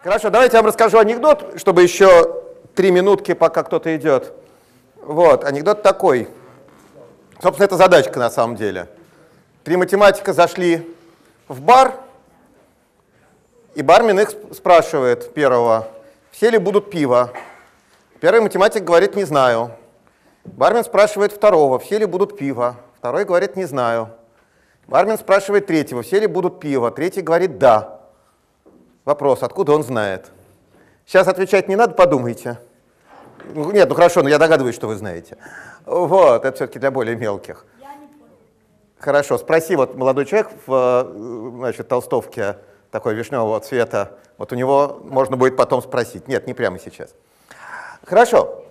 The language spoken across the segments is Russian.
Хорошо, давайте я вам расскажу анекдот, чтобы еще 3 минутки, пока кто-то идет. Вот, анекдот такой. Собственно, это задачка на самом деле. 3 математика зашли в бар, и бармен их спрашивает первого, все ли будут пиво. Первый математик говорит, не знаю. Бармен спрашивает второго, все ли будут пиво. Второй говорит, не знаю. Бармен спрашивает третьего, все ли будут пиво. Третий говорит, да. Вопрос, откуда он знает? Сейчас отвечать не надо, подумайте. Нет, ну хорошо, но я догадываюсь, что вы знаете. Вот, это все-таки для более мелких. Я не понял. Хорошо, спроси, вот молодой человек в, значит, толстовке такой вишневого цвета, вот у него можно будет потом спросить. Нет, не прямо сейчас. Хорошо.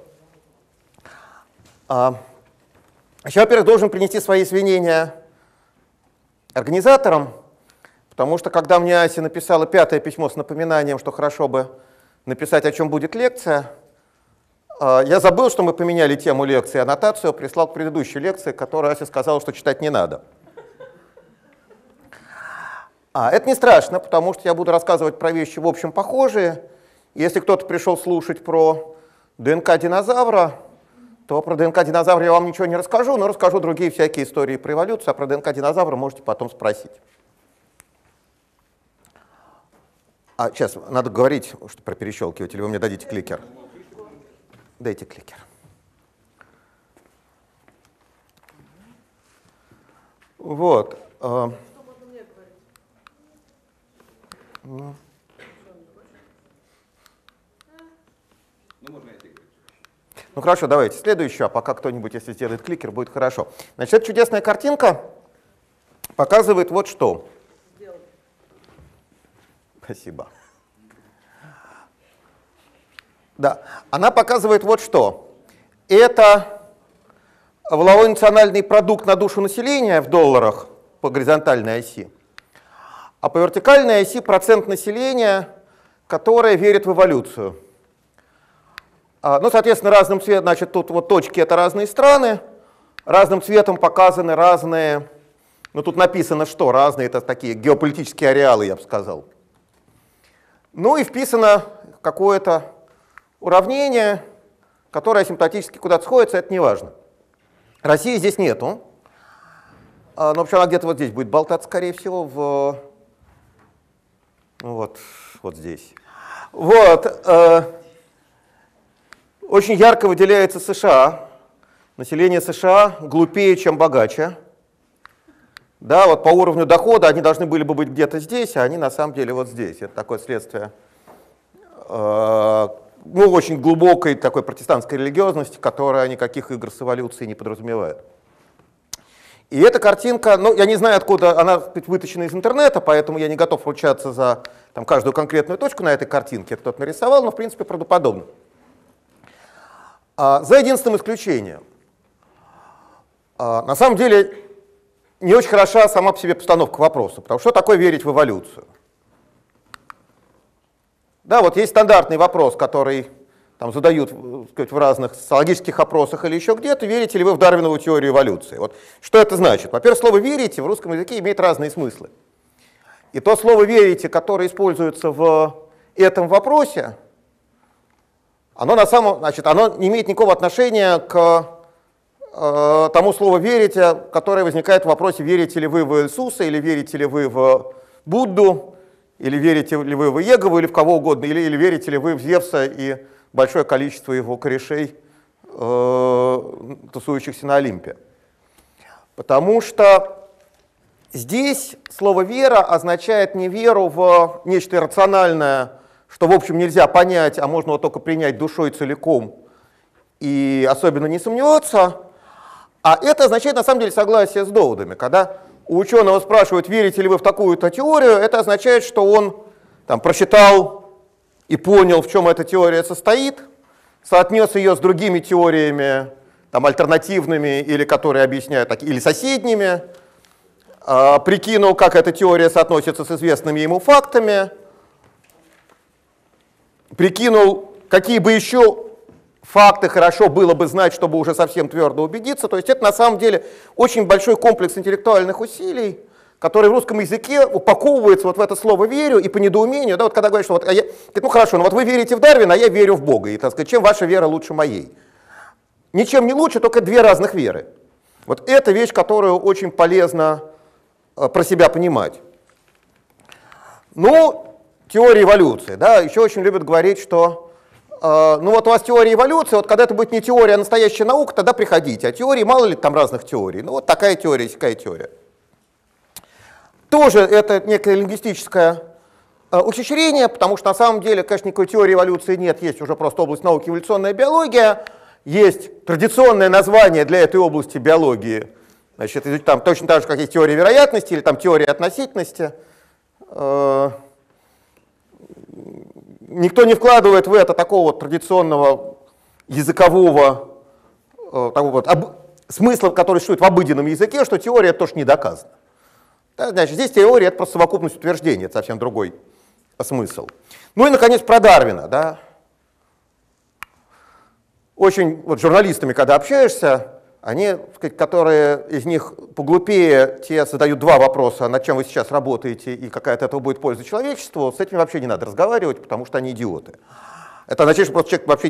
Еще, во-первых, должен принести свои извинения организаторам, потому что, когда мне Ася написала 5-е письмо с напоминанием, что хорошо бы написать, о чем будет лекция, я забыл, что мы поменяли тему лекции, аннотацию прислал к предыдущей лекции, которую Ася сказала, что читать не надо. Это не страшно, потому что я буду рассказывать про вещи, в общем, похожие. Если кто-то пришел слушать про ДНК динозавра, то про ДНК динозавра я вам ничего не расскажу, но расскажу другие всякие истории про эволюцию, а про ДНК динозавра можете потом спросить. Сейчас надо говорить, что про перещелкивать, или вы мне дадите кликер? Дайте кликер. Вот. Что можно мне говорить? Ну хорошо, давайте следующую, а пока кто-нибудь, если сделает кликер, будет хорошо. Значит, эта чудесная картинка показывает вот что. Сделай. Спасибо. Да, она показывает вот что. Это валовой национальный продукт на душу населения в долларах по горизонтальной оси, а по вертикальной оси процент населения, которое верит в эволюцию. Ну, соответственно, разным цветом, значит, тут вот точки — это разные страны, разным цветом показаны разные, ну, тут написано, что разные, это такие геополитические ареалы, я бы сказал. Ну, и вписано какое-то уравнение, которое асимптотически куда-то сходится, это не важно. России здесь нету, но вообще она где-то вот здесь будет болтаться, скорее всего, вот здесь. Вот. Очень ярко выделяется США. Население США глупее, чем богаче. Да, вот по уровню дохода они должны были бы быть где-то здесь, а они на самом деле вот здесь. Это такое следствие очень глубокой такой протестантской религиозности, которая никаких игр с эволюцией не подразумевает. И эта картинка, ну, я не знаю, откуда она вытащена из интернета, поэтому я не готов ручаться за там, каждую конкретную точку на этой картинке. Это кто-то нарисовал, но в принципе правдоподобно. За единственным исключением. На самом деле не очень хороша сама по себе постановка вопроса, потому что такое верить в эволюцию? Да, вот есть стандартный вопрос, который там задают, сказать, в разных социологических опросах или еще где-то, верите ли вы в Дарвинову теорию эволюции? Вот что это значит? Во-первых, слово «верите» в русском языке имеет разные смыслы. И то слово «верите», которое используется в этом вопросе, оно не имеет никакого отношения к тому слову «верите», которое возникает в вопросе, верите ли вы в Иисуса, или верите ли вы в Будду, или верите ли вы в Иегову, или в кого угодно, или верите ли вы в Зевса и большое количество его корешей, тусующихся на Олимпе. Потому что здесь слово «вера» означает не веру в нечто иррациональное, что, в общем, нельзя понять, а можно вот только принять душой целиком и особенно не сомневаться, а это означает, на самом деле, согласие с доводами. Когда у ученого спрашивают, верите ли вы в такую-то теорию, это означает, что он там, прочитал и понял, в чем эта теория состоит, соотнес ее с другими теориями, там, альтернативными, или которые объясняют, или соседними, прикинул, как эта теория соотносится с известными ему фактами, прикинул, какие бы еще факты хорошо было бы знать, чтобы уже совсем твердо убедиться. То есть это на самом деле очень большой комплекс интеллектуальных усилий, который в русском языке упаковывается вот в это слово «верю» и по недоумению, да, вот когда говорят, что вот, ну хорошо, ну вот вы верите в Дарвина, а я верю в Бога, и, так сказать, чем ваша вера лучше моей? Ничем не лучше, только две разных веры. Вот это вещь, которую очень полезно про себя понимать. Ну, теория эволюции, да, еще очень любят говорить, что ну вот у вас теория эволюции, вот когда это будет не теория, а настоящая наука, тогда приходите. А теории, мало ли там разных теорий. Ну вот такая теория, сякая теория. Тоже это некое лингвистическое ухищрение, потому что на самом деле, конечно, никакой теории эволюции нет, есть уже просто область науки эволюционная биология, есть традиционное название для этой области биологии, значит, там точно так же, как есть теория вероятности или там теория относительности. Никто не вкладывает в это такого вот традиционного языкового такого вот смысла, который существует в обыденном языке, что теория это тоже не доказана. Да, значит, здесь теория это просто совокупность утверждений, это совсем другой смысл. Ну и, наконец, про Дарвина. Да. Очень вот, с журналистами, когда общаешься, они, сказать, которые из них поглупее, те задают два вопроса, над чем вы сейчас работаете и какая от этого будет польза человечеству, с этими вообще не надо разговаривать, потому что они идиоты. Это означает, что просто человек вообще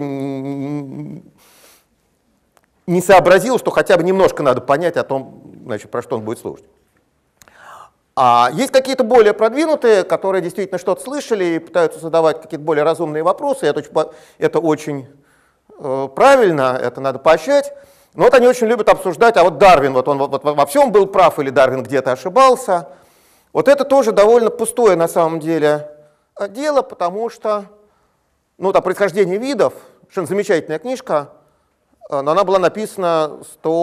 не сообразил, что хотя бы немножко надо понять о том, значит, про что он будет слушать. А есть какие-то более продвинутые, которые действительно что-то слышали и пытаются задавать какие-то более разумные вопросы, это очень правильно, это надо поощрять. Но вот они очень любят обсуждать, а вот Дарвин, вот он вот во всем был прав или Дарвин где-то ошибался. Вот это тоже довольно пустое на самом деле дело, потому что, ну, там «Происхождение видов», совершенно замечательная книжка, но она была написана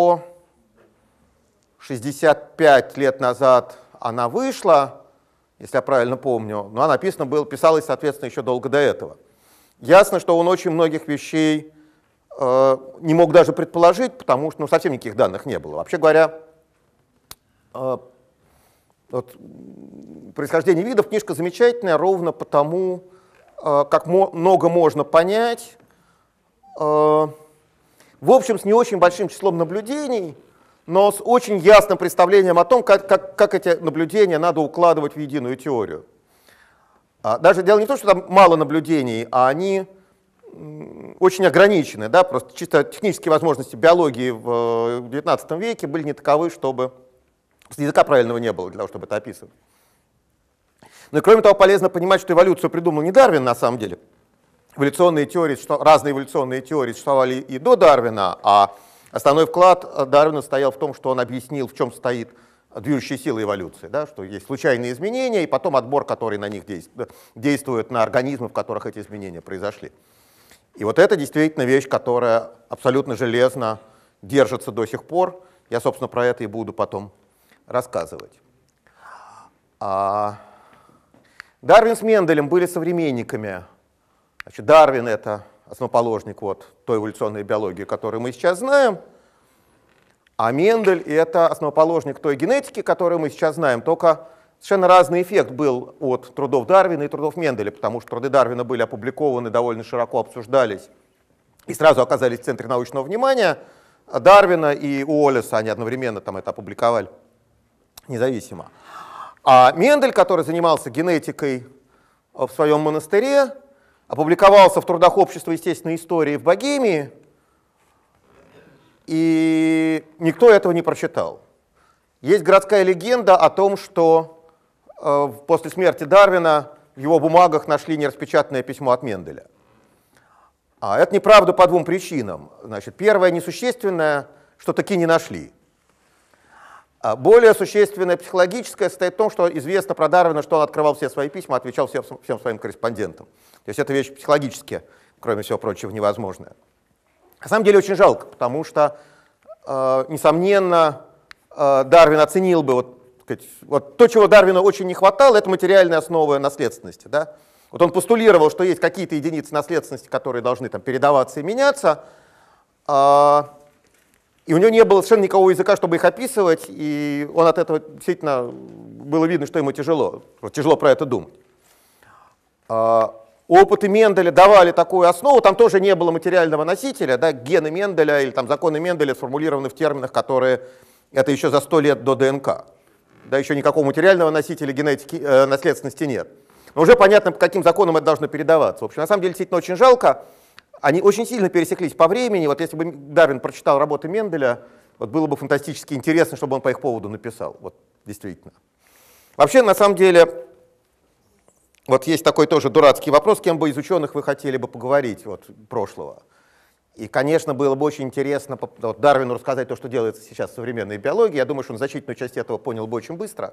165 лет назад, она вышла, если я правильно помню, но она писалась, соответственно, еще долго до этого. Ясно, что он очень многих вещей не мог даже предположить, потому что совсем никаких данных не было. Вообще говоря, вот, «Происхождение видов» книжка замечательная ровно потому, как много можно понять, в общем, с не очень большим числом наблюдений, но с очень ясным представлением о том, как эти наблюдения надо укладывать в единую теорию. Даже дело не в том, что там мало наблюдений, а они очень ограничены, да, просто чисто технические возможности биологии в XIX веке были не таковы, чтобы языка правильного не было для того, чтобы это описывать. Ну и кроме того, полезно понимать, что эволюцию придумал не Дарвин на самом деле. Эволюционные теории, разные эволюционные теории существовали и до Дарвина, а основной вклад Дарвина состоял в том, что он объяснил, в чем стоит движущая сила эволюции, да, что есть случайные изменения и потом отбор, который на них действует на организмы, в которых эти изменения произошли. И вот это действительно вещь, которая абсолютно железно держится до сих пор. Я, собственно, про это и буду потом рассказывать. Дарвин с Менделем были современниками. Значит, Дарвин — это основоположник вот той эволюционной биологии, которую мы сейчас знаем, а Мендель — это основоположник той генетики, которую мы сейчас знаем, только совершенно разный эффект был от трудов Дарвина и трудов Менделя, потому что труды Дарвина были опубликованы, довольно широко обсуждались и сразу оказались в центре научного внимания. Дарвина и Уоллеса, они одновременно там это опубликовали независимо. А Мендель, который занимался генетикой в своем монастыре, опубликовался в трудах Общества естественной истории в Богемии, и никто этого не прочитал. Есть городская легенда о том, что после смерти Дарвина в его бумагах нашли нераспечатанное письмо от Менделя. Это неправда по двум причинам. Значит, первое, несущественное, что таки не нашли. Более существенное, психологическое, состоит в том, что известно про Дарвина, что он открывал все свои письма, отвечал всем своим корреспондентам. То есть это вещь психологически, кроме всего прочего, невозможная. На самом деле очень жалко, потому что, несомненно, Дарвин оценил бы вот то, чего Дарвину очень не хватало, это материальная основа наследственности. Да? Вот он постулировал, что есть какие-то единицы наследственности, которые должны там передаваться и меняться, и у него не было совершенно никакого языка, чтобы их описывать, и он от этого действительно было видно, что ему тяжело про это думать. Опыты Менделя давали такую основу, там тоже не было материального носителя, да, гены Менделя или там законы Менделя сформулированы в терминах, которые это еще за 100 лет до ДНК. да, еще никакого материального носителя генетики, наследственности нет. Но уже понятно, по каким законам это должно передаваться. В общем, на самом деле, действительно очень жалко. Они очень сильно пересеклись по времени. Вот если бы Дарвин прочитал работы Менделя, вот было бы фантастически интересно, чтобы он по их поводу написал. Вот, действительно. Вообще, на самом деле, вот есть такой тоже дурацкий вопрос, с кем бы из ученых вы хотели бы поговорить вот, прошлого. И, конечно, было бы очень интересно вот, Дарвину рассказать то, что делается сейчас в современной биологии. Я думаю, что он значительную часть этого понял бы очень быстро.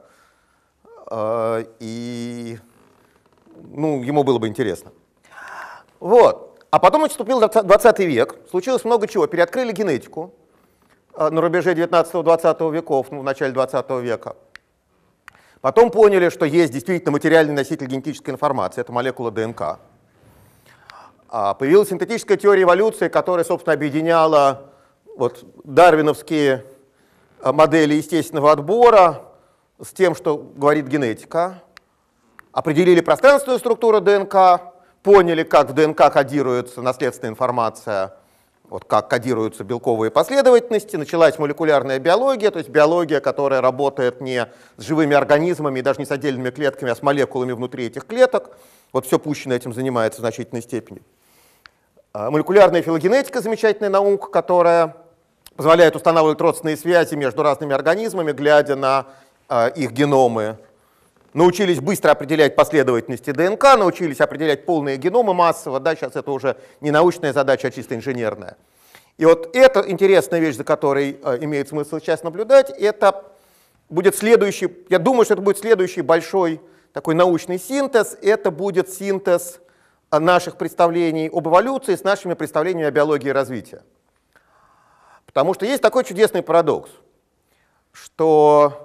И ну, ему было бы интересно. Вот. А потом наступил 20 век, случилось много чего. Переоткрыли генетику на рубеже 19-20 веков, ну, в начале 20 века. Потом поняли, что есть действительно материальный носитель генетической информации, это молекула ДНК. Появилась синтетическая теория эволюции, которая, собственно, объединяла вот, дарвиновские модели естественного отбора с тем, что говорит генетика. Определили пространственную структуру ДНК, поняли, как в ДНК кодируется наследственная информация, вот как кодируются белковые последовательности. Началась молекулярная биология, то есть биология, которая работает не с живыми организмами, даже не с отдельными клетками, а с молекулами внутри этих клеток. Вот все Пущино этим занимается в значительной степени. Молекулярная филогенетика — замечательная наука, которая позволяет устанавливать родственные связи между разными организмами, глядя на их геномы. Научились быстро определять последовательности ДНК, научились определять полные геномы массово. Да, сейчас это уже не научная задача, а чисто инженерная. И вот эта интересная вещь, за которой имеет смысл сейчас наблюдать, это будет следующий, я думаю, что это будет следующий большой такой научный синтез. Это будет синтез наших представлений об эволюции с нашими представлениями о биологии развития. Потому что есть такой чудесный парадокс, что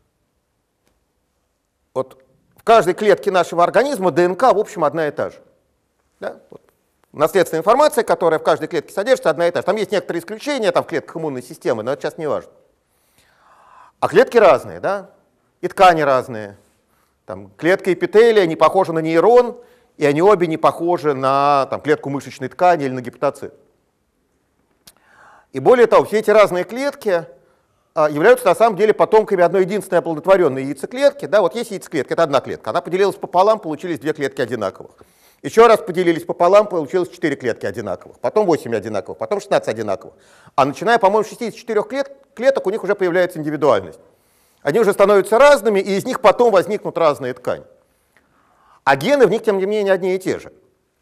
вот в каждой клетке нашего организма ДНК, в общем, одна и та же. Да? Вот. Наследственная информация, которая в каждой клетке содержится, одна и та же. Там есть некоторые исключения там, в клетках иммунной системы, но это сейчас не важно. А клетки разные, да? И ткани разные. Там, клетка эпителия не похожа на нейрон, и они обе не похожи на там, клетку мышечной ткани или на гепатоцит. И более того, все эти разные клетки являются на самом деле потомками одной единственной оплодотворенной яйцеклетки. Да, вот есть яйцеклетка, это одна клетка. Она поделилась пополам, получились 2 клетки одинаковых. Еще раз поделились пополам, получилось 4 клетки одинаковых. Потом 8 одинаковых, потом 16 одинаковых. А начиная, по-моему, с 64 клеток у них уже появляется индивидуальность. Они уже становятся разными, и из них потом возникнут разные ткани. А гены в них, тем не менее, одни и те же.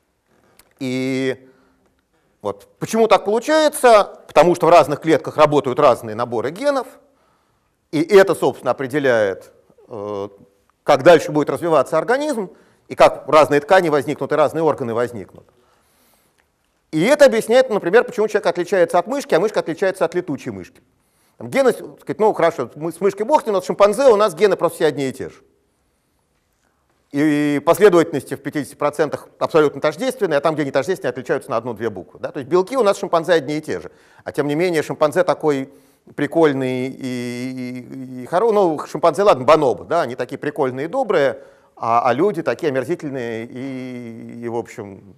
И вот почему так получается? Потому что в разных клетках работают разные наборы генов, и это, собственно, определяет, как дальше будет развиваться организм, и как разные ткани возникнут, и разные органы возникнут. И это объясняет, например, почему человек отличается от мышки, а мышка отличается от летучей мышки. Там гены, сказать, ну хорошо, мы с мышкой бог с ним, но с шимпанзе у нас гены просто все одни и те же. И последовательности в 50% абсолютно тождественные, а там, где не тождественные, отличаются на 1-2 буквы. Да? То есть белки у нас шимпанзе одни и те же. А тем не менее шимпанзе такой прикольный и хороший. Ну, шимпанзе, ладно, бонобо, да? Они такие прикольные и добрые, а люди такие омерзительные и в общем,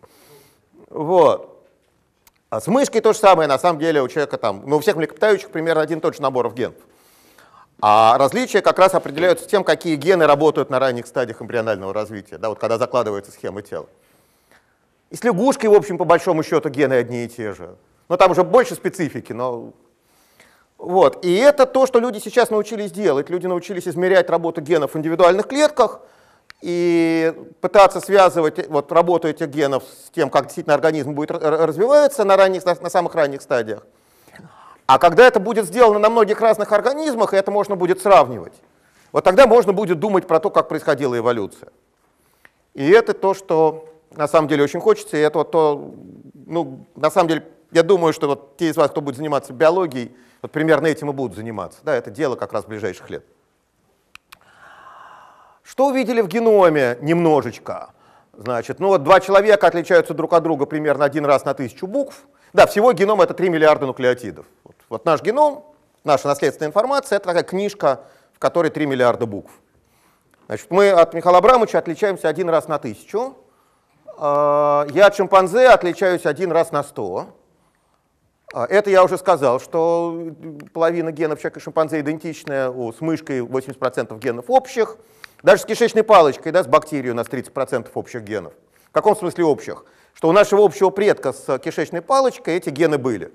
вот. А с мышкой то же самое, на самом деле у человека там, ну, у всех млекопитающих примерно один и тот же набор генов. А различия как раз определяются тем, какие гены работают на ранних стадиях эмбрионального развития, да, вот когда закладывается схема тела. И с лягушкой, в общем, по большому счету, гены одни и те же. Но там уже больше специфики. Но... Вот. И это то, что люди сейчас научились делать. Люди научились измерять работу генов в индивидуальных клетках и пытаться связывать вот, работу этих генов с тем, как действительно организм будет развиваться на самых ранних стадиях. А когда это будет сделано на многих разных организмах, и это можно будет сравнивать, вот тогда можно будет думать про то, как происходила эволюция. И это то, что на самом деле очень хочется, и это вот то, ну, на самом деле, я думаю, что вот те из вас, кто будет заниматься биологией, вот примерно этим и будут заниматься. Да, это дело как раз ближайших лет. Что увидели в геноме немножечко? Значит, ну вот 2 человека отличаются друг от друга примерно 1 раз на 1000 букв. Да, всего геном — это 3 миллиарда нуклеотидов. Вот наш геном, наша наследственная информация — это такая книжка, в которой 3 миллиарда букв. Значит, мы от Михаила Абрамовича отличаемся 1 раз на 1000. Я от шимпанзе отличаюсь 1 раз на 100. Это я уже сказал, что половина генов человека и шимпанзе идентичная, с мышкой 80% генов общих. Даже с кишечной палочкой, да, с бактерией у нас 30% общих генов. В каком смысле общих? Что у нашего общего предка с кишечной палочкой эти гены были.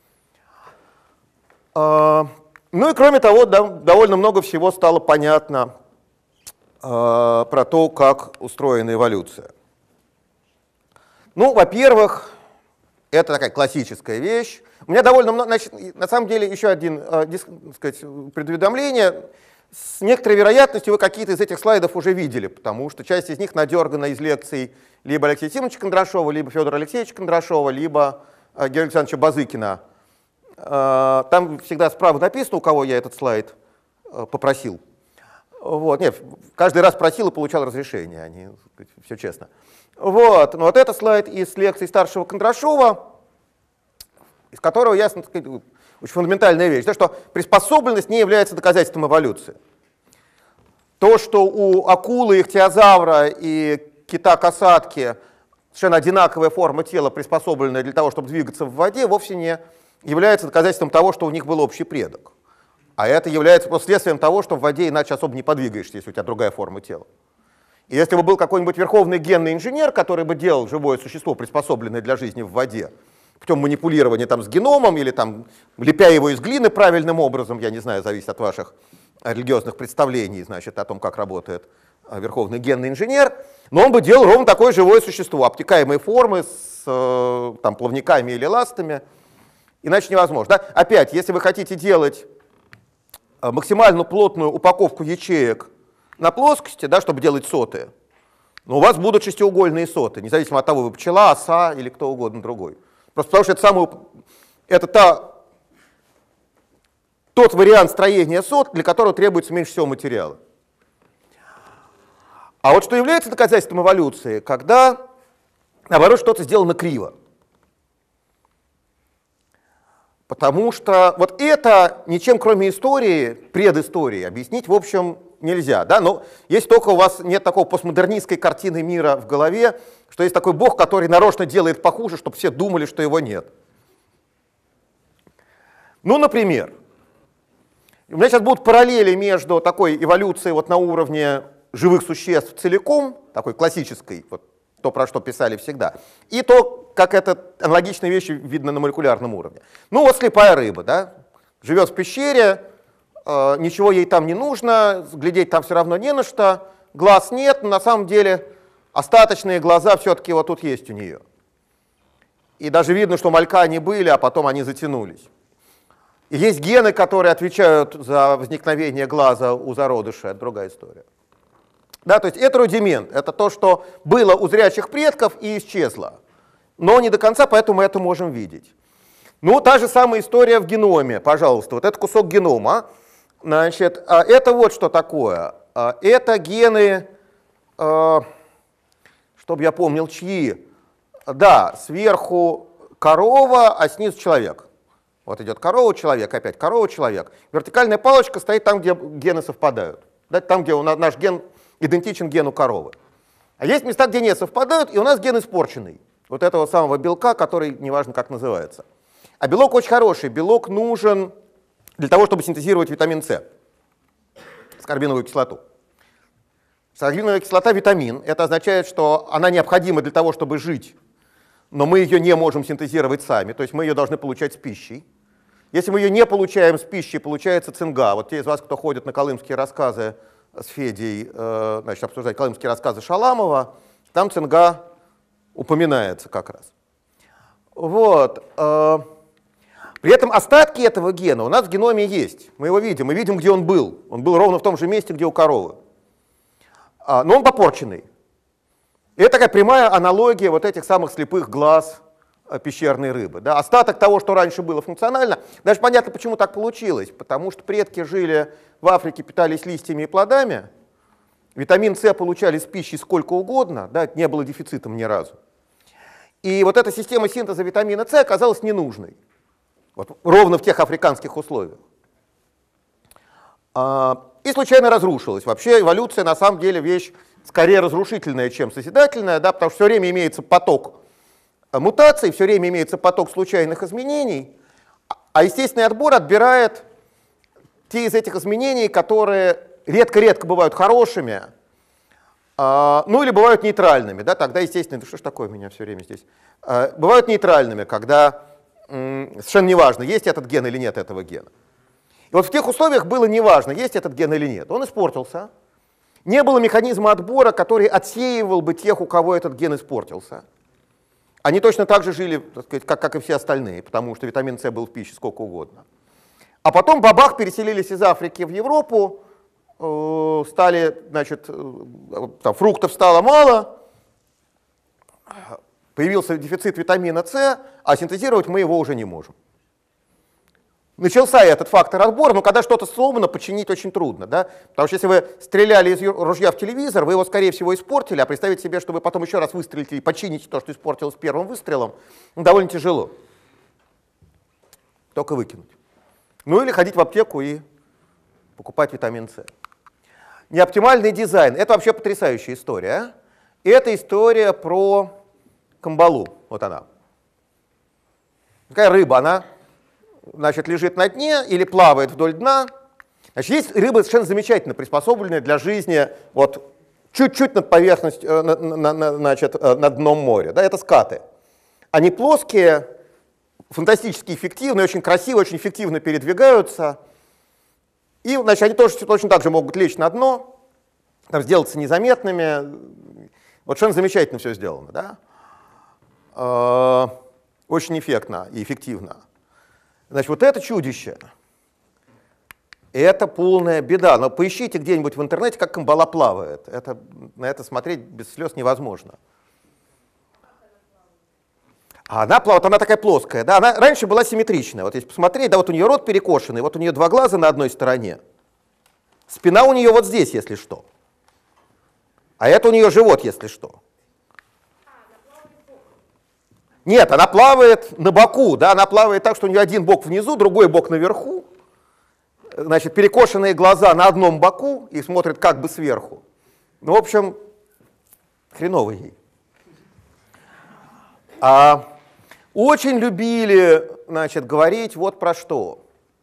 Ну и кроме того, довольно много всего стало понятно про то, как устроена эволюция. Ну, во-первых, это такая классическая вещь. У меня довольно много, значит, на самом деле, еще один предуведомление. С некоторой вероятностью вы какие-то из этих слайдов уже видели, потому что часть из них надергана из лекций либо Алексея Тимовича Кондрашова, либо Федора Алексеевича Кондрашова, либо Георгия Александровича Базыкина. Там всегда справа написано, у кого я этот слайд попросил. Вот. Нет, каждый раз просил и получал разрешение, они, все честно. Вот. Но вот это слайд из лекции старшего Кондрашова, из которого ясно, очень фундаментальная вещь, да, что приспособленность не является доказательством эволюции. То, что у акулы, ихтиозавра и кита-касатки совершенно одинаковая форма тела, приспособленная для того, чтобы двигаться в воде, вовсе не является доказательством того, что у них был общий предок. А это является просто следствием того, что в воде иначе особо не подвигаешься, если у тебя другая форма тела. И если бы был какой-нибудь верховный генный инженер, который бы делал живое существо, приспособленное для жизни в воде, путем манипулирования там, с геномом или там, лепя его из глины правильным образом, я не знаю, зависит от ваших религиозных представлений, значит, о том, как работает верховный генный инженер, но он бы делал ровно такое живое существо, обтекаемые формы с там, плавниками или ластами, иначе невозможно. Да? Опять, если вы хотите делать максимально плотную упаковку ячеек на плоскости, да, чтобы делать соты, но у вас будут шестиугольные соты, независимо от того, вы пчела, оса или кто угодно другой. Просто потому что это тот вариант строения сот, для которого требуется меньше всего материала. А вот что является доказательством эволюции, когда, наоборот, что-то сделано криво. Потому что вот это ничем, кроме истории, предыстории, объяснить, в общем, нельзя. Да? Но если только у вас нет такой постмодернистской картины мира в голове, что есть такой бог, который нарочно делает похуже, чтобы все думали, что его нет. Ну, например, у меня сейчас будут параллели между такой эволюцией вот на уровне живых существ целиком, такой классической, вот, то, про что писали всегда, и то, как это аналогичные вещи видно на молекулярном уровне. Ну вот слепая рыба, да, живет в пещере, ничего ей там не нужно, глядеть там все равно не на что, глаз нет, но на самом деле остаточные глаза все-таки вот тут есть у нее. И даже видно, что малька они были, а потом они затянулись. И есть гены, которые отвечают за возникновение глаза у зародыша, это другая история. Да, то есть это рудимент, это то, что было у зрячих предков и исчезло. Но не до конца, поэтому мы это можем видеть. Ну, та же самая история в геноме, пожалуйста. Вот этот кусок генома, значит, это вот что такое. Это гены, чтобы я помнил, чьи. Да, сверху корова, а снизу человек. Вот идет корова, человек, опять корова, человек. Вертикальная палочка стоит там, где гены совпадают. Да, там, где наш ген идентичен гену коровы. А есть места, где не совпадают, и у нас ген испорченный. Вот этого самого белка, который неважно как называется. А белок очень хороший. Белок нужен для того, чтобы синтезировать витамин С, аскорбиновую кислоту. Аскорбиновая кислота — витамин. Это означает, что она необходима для того, чтобы жить, но мы ее не можем синтезировать сами, то есть мы ее должны получать с пищей. Если мы ее не получаем с пищей, получается цинга. Вот те из вас, кто ходит на колымские рассказы с Федей, значит, обсуждать колымские рассказы Шаламова, там цинга упоминается как раз. Вот. При этом остатки этого гена у нас в геноме есть. Мы его видим. Мы видим, где он был. Он был ровно в том же месте, где у коровы. Но он попорченный. И это такая прямая аналогия вот этих самых слепых глаз пещерной рыбы. Да? Остаток того, что раньше было функционально, даже понятно, почему так получилось. Потому что предки жили в Африке, питались листьями и плодами, витамин С получали с пищей сколько угодно, да, это не было дефицитом ни разу. И вот эта система синтеза витамина С оказалась ненужной. Вот, ровно в тех африканских условиях. И случайно разрушилась. Вообще эволюция на самом деле вещь скорее разрушительная, чем созидательная, да, потому что все время имеется поток мутаций, все время имеется поток случайных изменений. А естественный отбор отбирает те из этих изменений, которые редко-редко бывают хорошими, ну или бывают нейтральными. Да? Тогда, естественно, что ж такое у меня все время здесь? Бывают нейтральными, когда совершенно неважно, есть этот ген или нет этого гена. И вот в тех условиях было неважно, есть этот ген или нет. Он испортился. Не было механизма отбора, который отсеивал бы тех, у кого этот ген испортился. Они точно так же жили, так сказать, как и все остальные, потому что витамин С был в пище сколько угодно. А потом бабах переселились из Африки в Европу, стали, значит, там, фруктов стало мало, появился дефицит витамина С, а синтезировать мы его уже не можем. Начался этот фактор отбора, но когда что-то сломано, починить очень трудно. Да? Потому что если вы стреляли из ружья в телевизор, вы его, скорее всего, испортили, а представить себе, что вы потом еще раз выстрелите и почините то, что испортилось первым выстрелом, довольно тяжело. Только выкинуть. Ну или ходить в аптеку и покупать витамин С. Неоптимальный дизайн. Это вообще потрясающая история. Это история про камбалу. Вот она. Такая рыба, она, значит, лежит на дне или плавает вдоль дна. Значит, есть рыбы совершенно замечательно приспособленные для жизни вот чуть-чуть над поверхностью, значит, над дном моря. Да, это скаты. Они плоские, фантастически эффективные, очень красиво, очень эффективно передвигаются. И, значит, они тоже точно так же могут лечь на дно, там, сделаться незаметными. Вот совершенно замечательно все сделано. Да? Очень эффектно и эффективно. Значит, вот это чудище, это полная беда. Но поищите где-нибудь в интернете, как камбала плавает. На это смотреть без слез невозможно. А она плавает, она такая плоская. Да? Она раньше была симметричная. Вот если посмотреть, да, вот у нее рот перекошенный, вот у нее два глаза на одной стороне. Спина у нее вот здесь, если что. А это у нее живот, если что. Нет, она плавает на боку, да, она плавает так, что у нее один бок внизу, другой бок наверху. Значит, перекошенные глаза на одном боку и смотрит как бы сверху. Ну, в общем, хреново ей. Очень любили, значит, говорить вот про что.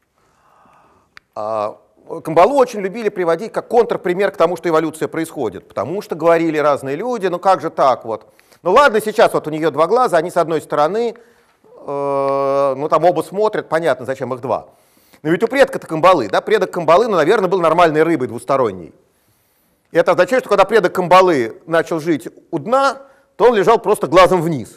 Камбалу очень любили приводить как контрпример к тому, что эволюция происходит. Потому что говорили разные люди, ну как же так вот. Ну ладно, сейчас вот у нее два глаза, они с одной стороны, ну там оба смотрят, понятно, зачем их два. Но ведь у предка-то камбалы, да, предок камбалы, ну, наверное, был нормальной рыбой двусторонней. И это означает, что когда предок камбалы начал жить у дна, то он лежал просто глазом вниз.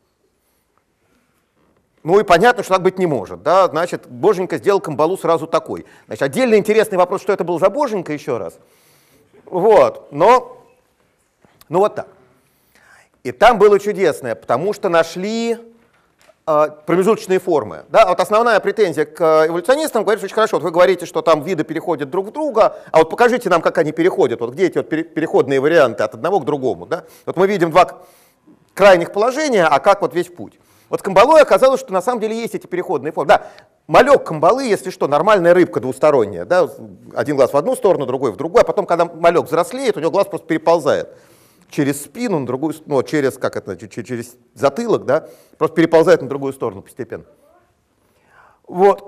Ну и понятно, что так быть не может. Да? Значит, боженька сделал камбалу сразу такой. Значит, отдельно интересный вопрос, что это был за боженька, еще раз. Вот, но ну вот так. И там было чудесное, потому что нашли промежуточные формы. Да? Вот основная претензия к эволюционистам говорит, что очень хорошо, вот вы говорите, что там виды переходят друг в друга, а вот покажите нам, как они переходят, вот где эти вот переходные варианты от одного к другому. Да? Вот мы видим два крайних положения, а как вот весь путь. Вот с камбалой оказалось, что на самом деле есть эти переходные формы. Да, малек камбалы, если что, нормальная рыбка двусторонняя. Да? Один глаз в одну сторону, другой в другую, а потом, когда малек взрослеет, у него глаз просто переползает через спину, на другую, ну, через, как это, через затылок, да? Просто переползает на другую сторону постепенно. Вот.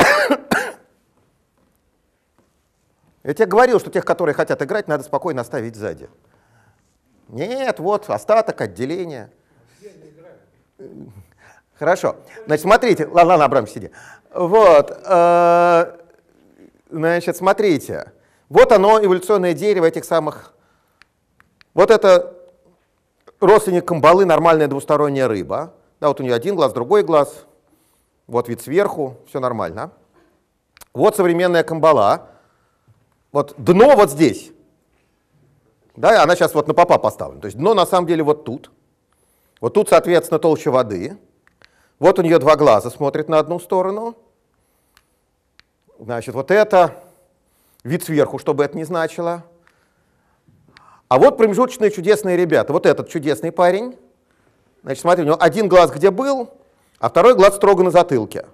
Я тебе говорил, что тех, которые хотят играть, надо спокойно оставить сзади. Нет, вот, остаток, отделение. Хорошо. Значит, смотрите, ладно, Абрам, сиди. Вот, значит, смотрите. Вот оно, эволюционное дерево этих самых... Вот это родственник камбалы, нормальная двусторонняя рыба. Да, вот у нее один глаз, другой глаз. Вот вид сверху, все нормально. Вот современная камбала. Вот дно вот здесь. Да, она сейчас вот на попа поставлена. То есть дно на самом деле вот тут. Вот тут, соответственно, толща воды. Вот у нее два глаза смотрят на одну сторону. Значит, вот это вид сверху, что бы это ни значило. А вот промежуточные чудесные ребята. Вот этот чудесный парень. Значит, смотри, у него один глаз где был, а второй глаз строго на затылке.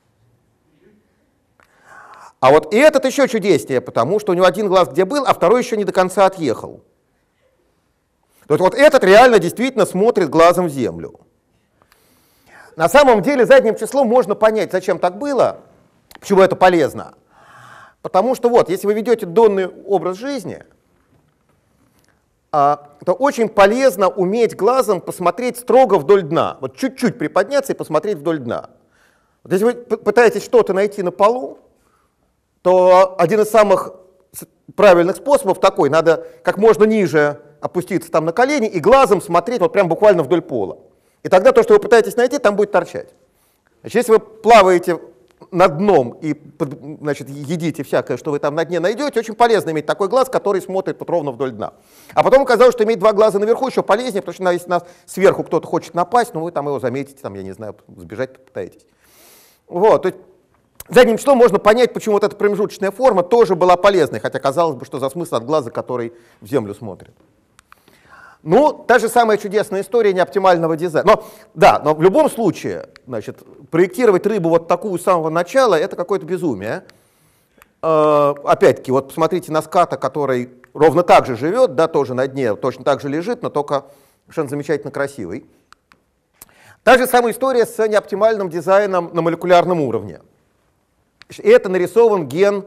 А вот и этот еще чудеснее, потому что у него один глаз где был, а второй еще не до конца отъехал. То есть вот этот реально действительно смотрит глазом в землю. На самом деле задним числом можно понять, зачем так было. Почему это полезно? Потому что вот, если вы ведете донный образ жизни, то очень полезно уметь глазом посмотреть строго вдоль дна. Вот чуть-чуть приподняться и посмотреть вдоль дна. Вот если вы пытаетесь что-то найти на полу, то один из самых правильных способов такой: надо как можно ниже опуститься там на колени и глазом смотреть вот прям буквально вдоль пола. И тогда то, что вы пытаетесь найти, там будет торчать. Значит, если вы плаваете над дном и, значит, едите всякое, что вы там на дне найдете, очень полезно иметь такой глаз, который смотрит вот ровно вдоль дна. А потом оказалось, что иметь два глаза наверху еще полезнее, потому что если сверху кто-то хочет напасть, ну вы там его заметите, там, я не знаю, сбежать попытаетесь. Вот, то есть задним числом можно понять, почему вот эта промежуточная форма тоже была полезной, хотя казалось бы, что за смысл от глаза, который в землю смотрит. Ну, та же самая чудесная история неоптимального дизайна. Но в любом случае, значит, проектировать рыбу вот такую с самого начала — это какое-то безумие. Опять-таки, вот посмотрите на ската, который ровно так же живет, да, тоже на дне, точно так же лежит, но только совершенно замечательно красивый. Та же самая история с неоптимальным дизайном на молекулярном уровне. И это нарисован ген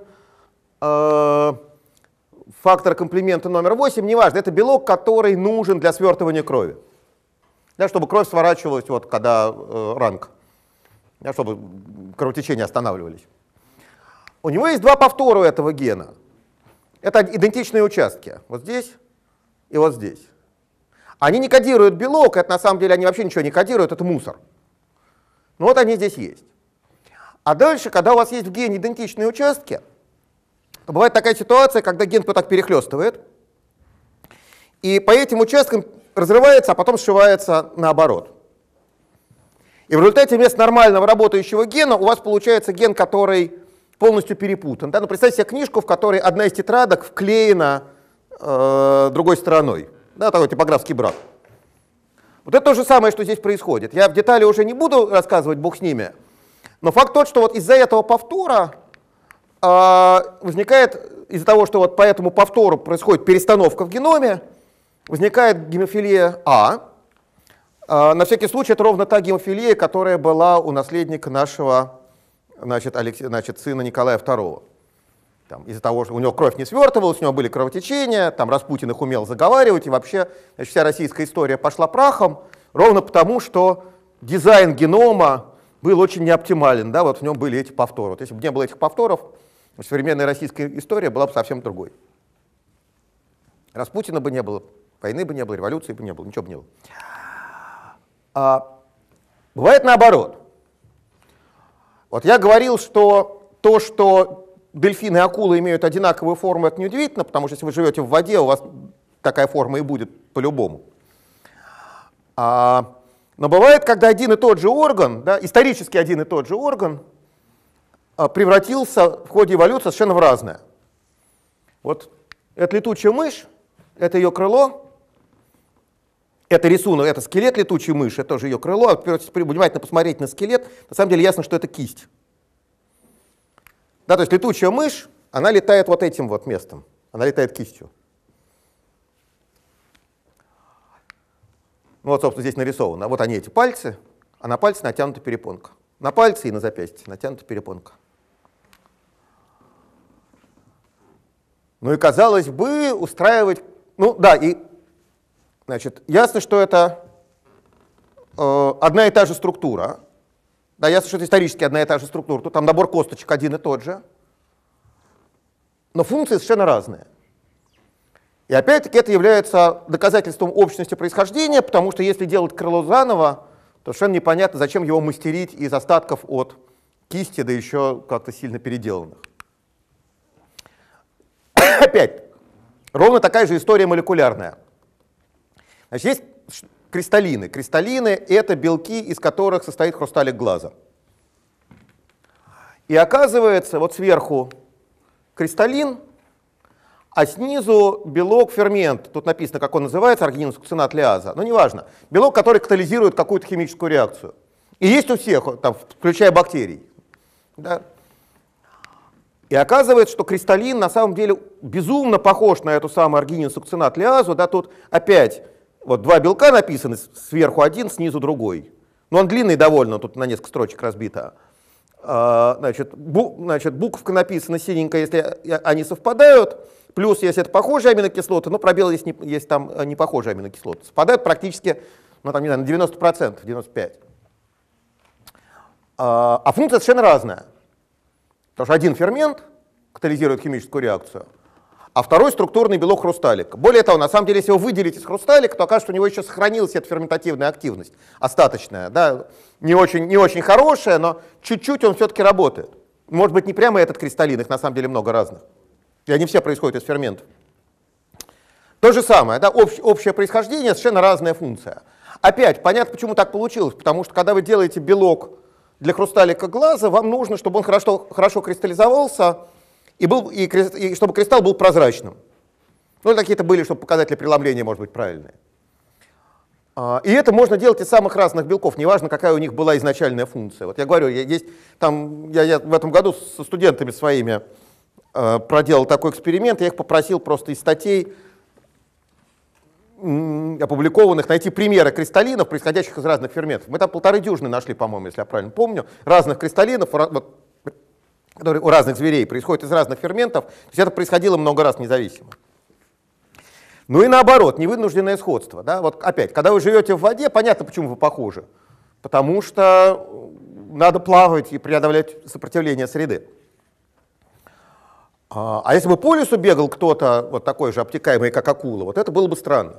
фактора комплемента номер 8, неважно, это белок, который нужен для свертывания крови, да, чтобы кровь сворачивалась, вот, когда ранг, да, чтобы кровотечения останавливались. У него есть два повтора у этого гена. Это идентичные участки, вот здесь и вот здесь. Они не кодируют белок, это на самом деле они вообще ничего не кодируют, это мусор. Но вот они здесь есть. А дальше, когда у вас есть в гене идентичные участки, бывает такая ситуация, когда ген вот так перехлестывает, и по этим участкам разрывается, а потом сшивается наоборот. И в результате вместо нормального работающего гена у вас получается ген, который полностью перепутан. Да? Ну, представьте себе книжку, в которой одна из тетрадок вклеена другой стороной. Да, такой типографский брак. Вот это то же самое, что здесь происходит. Я в детали уже не буду рассказывать, бог с ними. Но факт тот, что вот из-за этого повтора возникает, из-за того, что вот по этому повтору происходит перестановка в геноме, возникает гемофилия А. На всякий случай, это ровно та гемофилия, которая была у наследника нашего, значит, сына Николая II. Из-за того, что у него кровь не свертывалась, у него были кровотечения, там Распутин их умел заговаривать, и вообще, значит, вся российская история пошла прахом, ровно потому, что дизайн генома был очень неоптимален, да, вот в нем были эти повторы. Вот если бы не было этих повторов, современная российская история была бы совсем другой. Распутина бы не было, войны бы не было, революции бы не было, ничего бы не было. Бывает наоборот. Вот я говорил, что то, что дельфины и акулы имеют одинаковую форму, это неудивительно, потому что если вы живете в воде, у вас такая форма и будет по-любому. Но бывает, когда один и тот же орган, да, исторически один и тот же орган, превратился в ходе эволюции совершенно в разное. Вот это летучая мышь, это ее крыло, это рисунок, это скелет летучей мыши, это тоже ее крыло. А если внимательно посмотреть на скелет, на самом деле ясно, что это кисть. Да, то есть летучая мышь, она летает вот этим вот местом, она летает кистью. Ну вот, собственно, здесь нарисовано. Вот они, эти пальцы, а на пальце натянута перепонка. На пальце и на запястье натянута перепонка. Ну и, казалось бы, устраивать... Ну да, и, значит, ясно, что это одна и та же структура. Да, ясно, что это исторически одна и та же структура. Тут там набор косточек один и тот же. Но функции совершенно разные. И опять-таки это является доказательством общности происхождения, потому что если делать крыло заново, то совершенно непонятно, зачем его мастерить из остатков от кисти, да еще как-то сильно переделанных. Опять, ровно такая же история молекулярная. Значит, есть кристаллины. Кристаллины — это белки, из которых состоит хрусталик глаза. И оказывается, вот сверху кристаллин, а снизу белок фермент. Тут написано, как он называется, аргинин-сукцинат лиаза. Но неважно. Белок, который катализирует какую-то химическую реакцию. И есть у всех, там, включая бактерий. Да? И оказывается, что кристаллин на самом деле безумно похож на эту самую аргинин-сукцинат лиазу. Да? Тут опять вот два белка написаны, сверху один, снизу другой. Но он длинный довольно, тут на несколько строчек разбито. Значит, буковка написана синенькая, если они совпадают, плюс если это похожие аминокислоты, но пробел есть там не похожие аминокислоты. Совпадают практически, ну, там, не знаю, на 90%, 95%. А функция совершенно разная. Потому что один фермент катализирует химическую реакцию, а второй структурный белок хрусталика. Более того, на самом деле, если его выделить из хрусталика, то окажется, что у него еще сохранилась эта ферментативная активность, остаточная, да, не очень хорошая, но чуть-чуть он все-таки работает. Может быть, не прямо этот кристаллин, их на самом деле много разных. И они все происходят из ферментов. То же самое, да, общее происхождение, совершенно разная функция. Опять, понятно, почему так получилось, потому что когда вы делаете белок для хрусталика глаза, вам нужно, чтобы он хорошо кристаллизовался, и чтобы кристалл был прозрачным. Ну, какие-то были, чтобы показатели преломления, может быть, правильные. И это можно делать из самых разных белков, неважно, какая у них была изначальная функция. Вот я говорю, я в этом году со студентами своими проделал такой эксперимент, я их попросил просто из статей, опубликованных, найти примеры кристаллинов, происходящих из разных ферментов. Мы там 1,5 дюжины нашли, по-моему, если я правильно помню, разных кристаллинов, которые у разных зверей происходят из разных ферментов. То есть это происходило много раз независимо. Ну и наоборот, невынужденное сходство. Да? Вот опять, когда вы живете в воде, понятно, почему вы похожи. Потому что надо плавать и преодолевать сопротивление среды. А если бы по лесу бегал кто-то вот такой же обтекаемый, как акула, вот это было бы странно.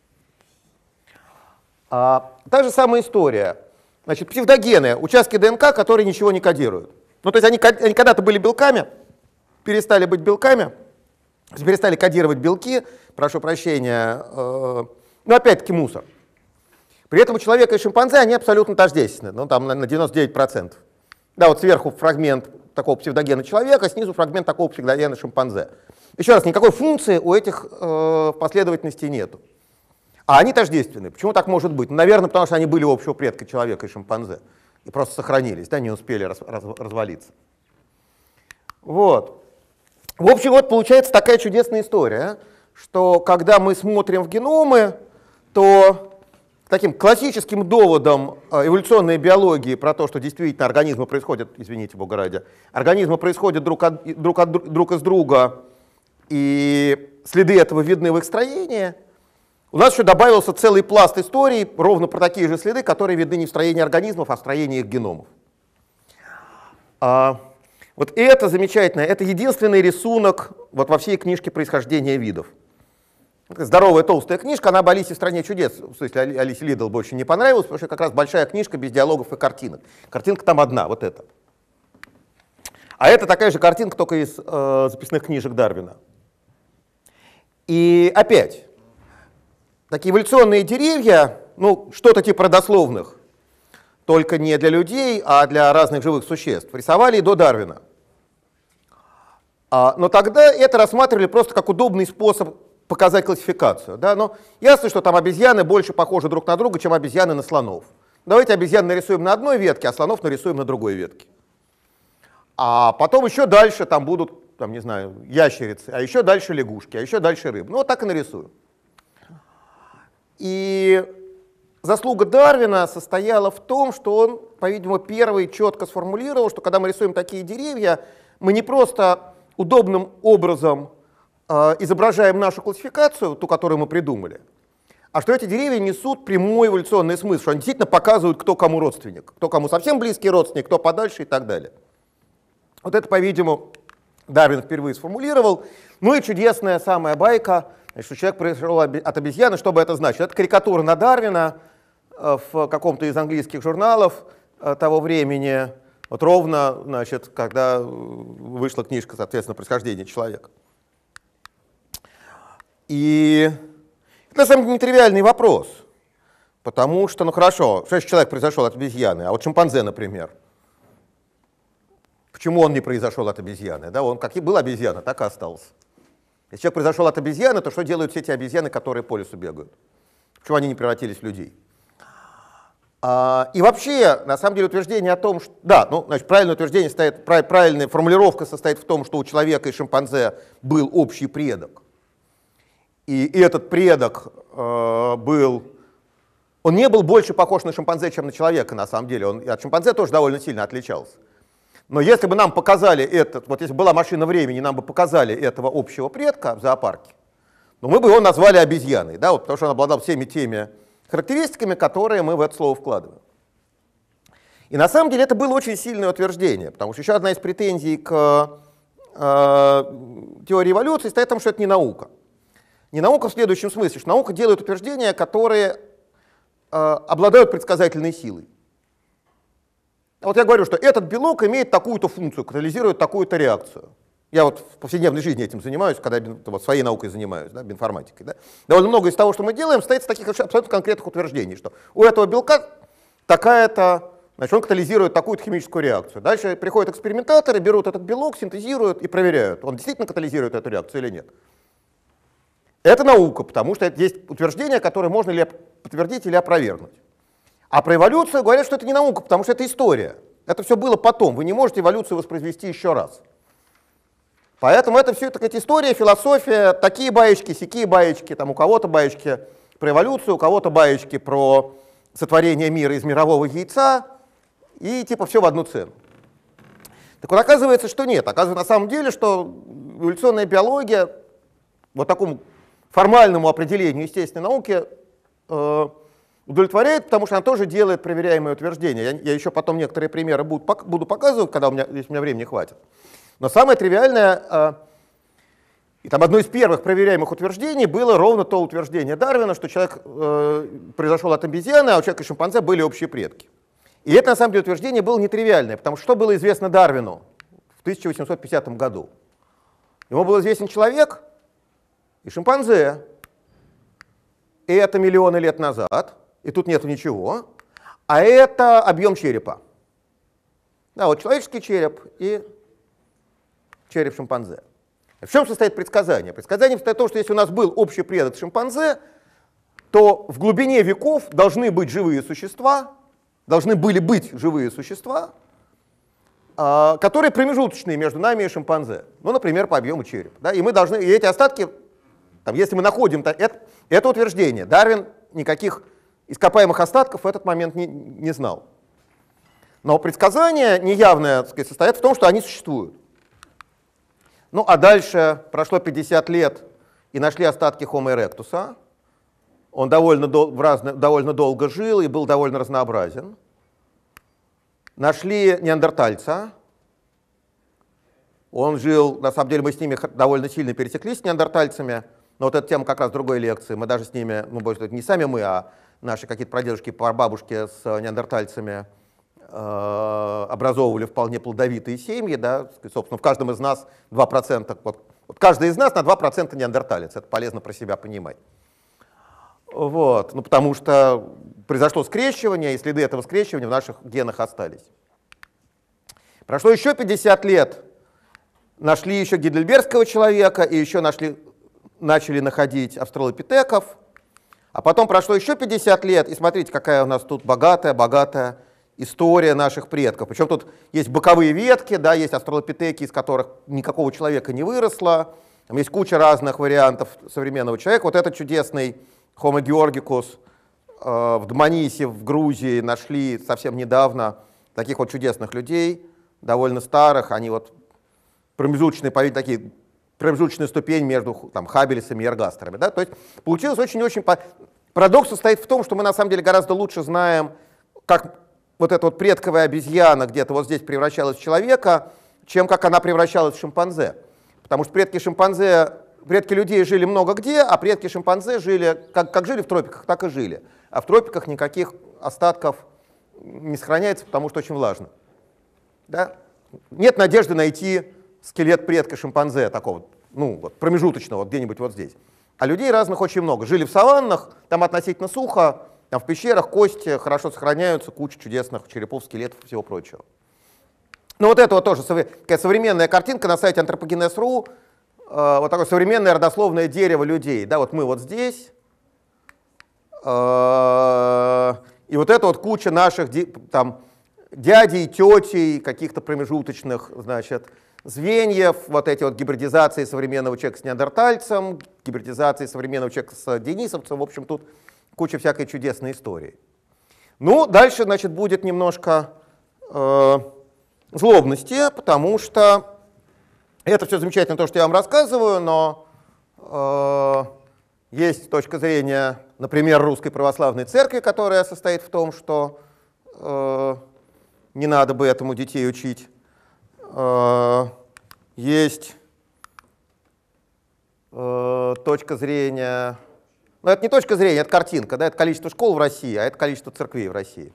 Та же самая история. Значит, псевдогены, участки ДНК, которые ничего не кодируют. Ну, то есть они когда-то были белками, перестали быть белками, перестали кодировать белки, прошу прощения, но опять-таки мусор. При этом у человека и шимпанзе они абсолютно тождественны, ну, там на 99%. Да, вот сверху фрагмент такого псевдогена человека, снизу фрагмент такого псевдогена шимпанзе. Еще раз, никакой функции у этих последовательностей нету. А они тождественны. Почему так может быть? Ну, наверное, потому что они были у общего предка человека и шимпанзе. И просто сохранились, да, не успели развалиться. Вот. В общем, вот получается такая чудесная история, что когда мы смотрим в геномы, то таким классическим доводом эволюционной биологии про то, что действительно организмы происходят, извините бога ради, организмы происходят друг из друга, и следы этого видны в их строении, у нас еще добавился целый пласт историй ровно про такие же следы, которые видны не в строении организмов, а в строении их геномов. Вот это замечательно, это единственный рисунок вот во всей книжке происхождения видов. Здоровая толстая книжка, она об Алисе в стране чудес. В смысле, Алисе Лидл больше не понравилась, потому что как раз большая книжка без диалогов и картинок. Картинка там одна, вот эта. А это такая же картинка, только из записных книжек Дарвина. И опять, такие эволюционные деревья, ну, что-то типа родословных, только не для людей, а для разных живых существ, рисовали и до Дарвина. Но тогда это рассматривали просто как удобный способ показать классификацию. Да? Но ясно, что там обезьяны больше похожи друг на друга, чем обезьяны на слонов. Давайте обезьян нарисуем на одной ветке, а слонов нарисуем на другой ветке. А потом еще дальше там будут, там, не знаю, ящерицы, а еще дальше лягушки, а еще дальше рыбы. Ну вот так и нарисуем. И заслуга Дарвина состояла в том, что он, по-видимому, первый четко сформулировал, что когда мы рисуем такие деревья, мы не просто удобным образом изображаем нашу классификацию, ту, которую мы придумали, а что эти деревья несут прямой эволюционный смысл, что они действительно показывают, кто кому родственник, кто кому совсем близкий родственник, кто подальше и так далее. Вот это, по-видимому, Дарвин впервые сформулировал. Ну и чудесная самая байка, что человек пришел от обезьяны, что бы это значило. Это карикатура на Дарвина в каком-то из английских журналов того времени, вот ровно, значит, когда вышла книжка, соответственно, «Происхождение человека». И это, на самом деле, нетривиальный вопрос, потому что, ну хорошо, что человек произошел от обезьяны, а вот шимпанзе, например, почему он не произошел от обезьяны? Да, он как и был обезьяна, так и остался. Если человек произошел от обезьяны, то что делают все эти обезьяны, которые по лесу бегают? Почему они не превратились в людей? И вообще, на самом деле, утверждение о том, что... Да, ну, значит, правильное утверждение состоит, правильная формулировка состоит в том, что у человека и шимпанзе был общий предок. И этот предок он не был больше похож на шимпанзе, чем на человека, на самом деле. Он от шимпанзе тоже довольно сильно отличался. Но если бы нам показали этот, вот если была машина времени, нам бы показали этого общего предка в зоопарке, но мы бы его назвали обезьяной, да, вот, потому что он обладал всеми теми характеристиками, которые мы в это слово вкладываем. И на самом деле это было очень сильное утверждение, потому что еще одна из претензий к теории эволюции стоит в том, что это не наука. Не наука в следующем смысле, что наука делает утверждения, которые обладают предсказательной силой. Вот я говорю, что этот белок имеет такую-то функцию, катализирует такую-то реакцию. Я вот в повседневной жизни этим занимаюсь, когда вот своей наукой занимаюсь, да, биоинформатикой. Да. Довольно много из того, что мы делаем, состоит из таких абсолютно конкретных утверждений, что у этого белка такая-то, значит, он катализирует такую-то химическую реакцию. Дальше приходят экспериментаторы, берут этот белок, синтезируют и проверяют, он действительно катализирует эту реакцию или нет. Это наука, потому что есть утверждения, которые можно или подтвердить, или опровергнуть. А про эволюцию говорят, что это не наука, потому что это история. Это все было потом. Вы не можете эволюцию воспроизвести еще раз. Поэтому это все, такая история, философия, такие баечки, сякие баечки, там у кого-то баечки про эволюцию, у кого-то баечки про сотворение мира из мирового яйца, и типа все в одну цену. Так вот, оказывается, что нет. Оказывается, на самом деле, что эволюционная биология вот такому формальному определению естественной науки удовлетворяет, потому что она тоже делает проверяемые утверждения. Я еще потом некоторые примеры буду показывать, если у меня времени хватит. Но самое тривиальное, и там одно из первых проверяемых утверждений было ровно то утверждение Дарвина, что человек произошел от обезьяны, а у человека и шимпанзе были общие предки. И это на самом деле утверждение было нетривиальное, потому что было известно Дарвину в 1850 году? Ему был известен человек и шимпанзе, и это миллионы лет назад, и тут нету ничего, а это объем черепа. Да, вот человеческий череп и череп шимпанзе. В чем состоит предсказание? Предсказание состоит в том, что если у нас был общий предок шимпанзе, то в глубине веков должны быть живые существа, которые промежуточные между нами и шимпанзе. Ну, например, по объему черепа. Да? И мы должны, и эти остатки, там, если мы находим это утверждение, Дарвин никаких ископаемых остатков в этот момент не знал. Но предсказания неявные, так сказать, состоят в том, что они существуют. Ну а дальше прошло 50 лет и нашли остатки Homo erectus. Он довольно долго жил и был довольно разнообразен. Нашли неандертальца. Он жил, на самом деле мы с ними довольно сильно пересеклись, с неандертальцами, но вот эта тема как раз другой лекции. Мы даже с ними, ну, не сами мы, а наши какие-то прадедушки, бабушки с неандертальцами образовывали вполне плодовитые семьи, да, собственно, в каждом из нас 2%, вот каждый из нас на 2% неандерталец, это полезно про себя понимать. Вот, ну, потому что произошло скрещивание, и следы этого скрещивания в наших генах остались. Прошло еще 50 лет, нашли еще гейдельбергского человека, и еще начали находить австралопитеков, а потом прошло еще 50 лет, и смотрите, какая у нас тут богатая история наших предков. Причем тут есть боковые ветки, да, есть австралопитеки, из которых никакого человека не выросло. Там есть куча разных вариантов современного человека. Вот этот чудесный Homo georgicus в Дманисе, в Грузии, нашли совсем недавно таких вот чудесных людей, довольно старых. Они вот промежуточные ступень между там, хаббелисами и эргастерами. Да? То есть получилось очень-очень... Парадокс состоит в том, что мы на самом деле гораздо лучше знаем, как вот эта вот предковая обезьяна где-то вот здесь превращалась в человека, чем как она превращалась в шимпанзе. Потому что предки людей жили много где, а предки шимпанзе жили, как жили в тропиках, так и жили. А в тропиках никаких остатков не сохраняется, потому что очень влажно. Да? Нет надежды найти скелет предка шимпанзе такого, ну, вот, промежуточного, где-нибудь вот здесь. А людей разных очень много. Жили в саваннах, там относительно сухо, там в пещерах кости хорошо сохраняются, куча чудесных черепов, скелетов и всего прочего. Ну вот это вот тоже такая современная картинка на сайте anthropogenes.ru, вот такое современное родословное дерево людей. Да, вот мы вот здесь, и вот это вот куча наших там, дядей, тетей, каких-то промежуточных, значит, звеньев, вот эти вот гибридизации современного человека с неандертальцем, гибридизации современного человека с денисовцем, в общем, тут куча всякой чудесной истории. Ну, дальше, значит, будет немножко злобности, потому что это все замечательно, то, что я вам рассказываю, но есть точка зрения, например, Русской Православной Церкви, которая состоит в том, что не надо бы этому детей учить. Есть точка зрения, ну это не точка зрения, это картинка, да, это количество школ в России, а это количество церквей в России.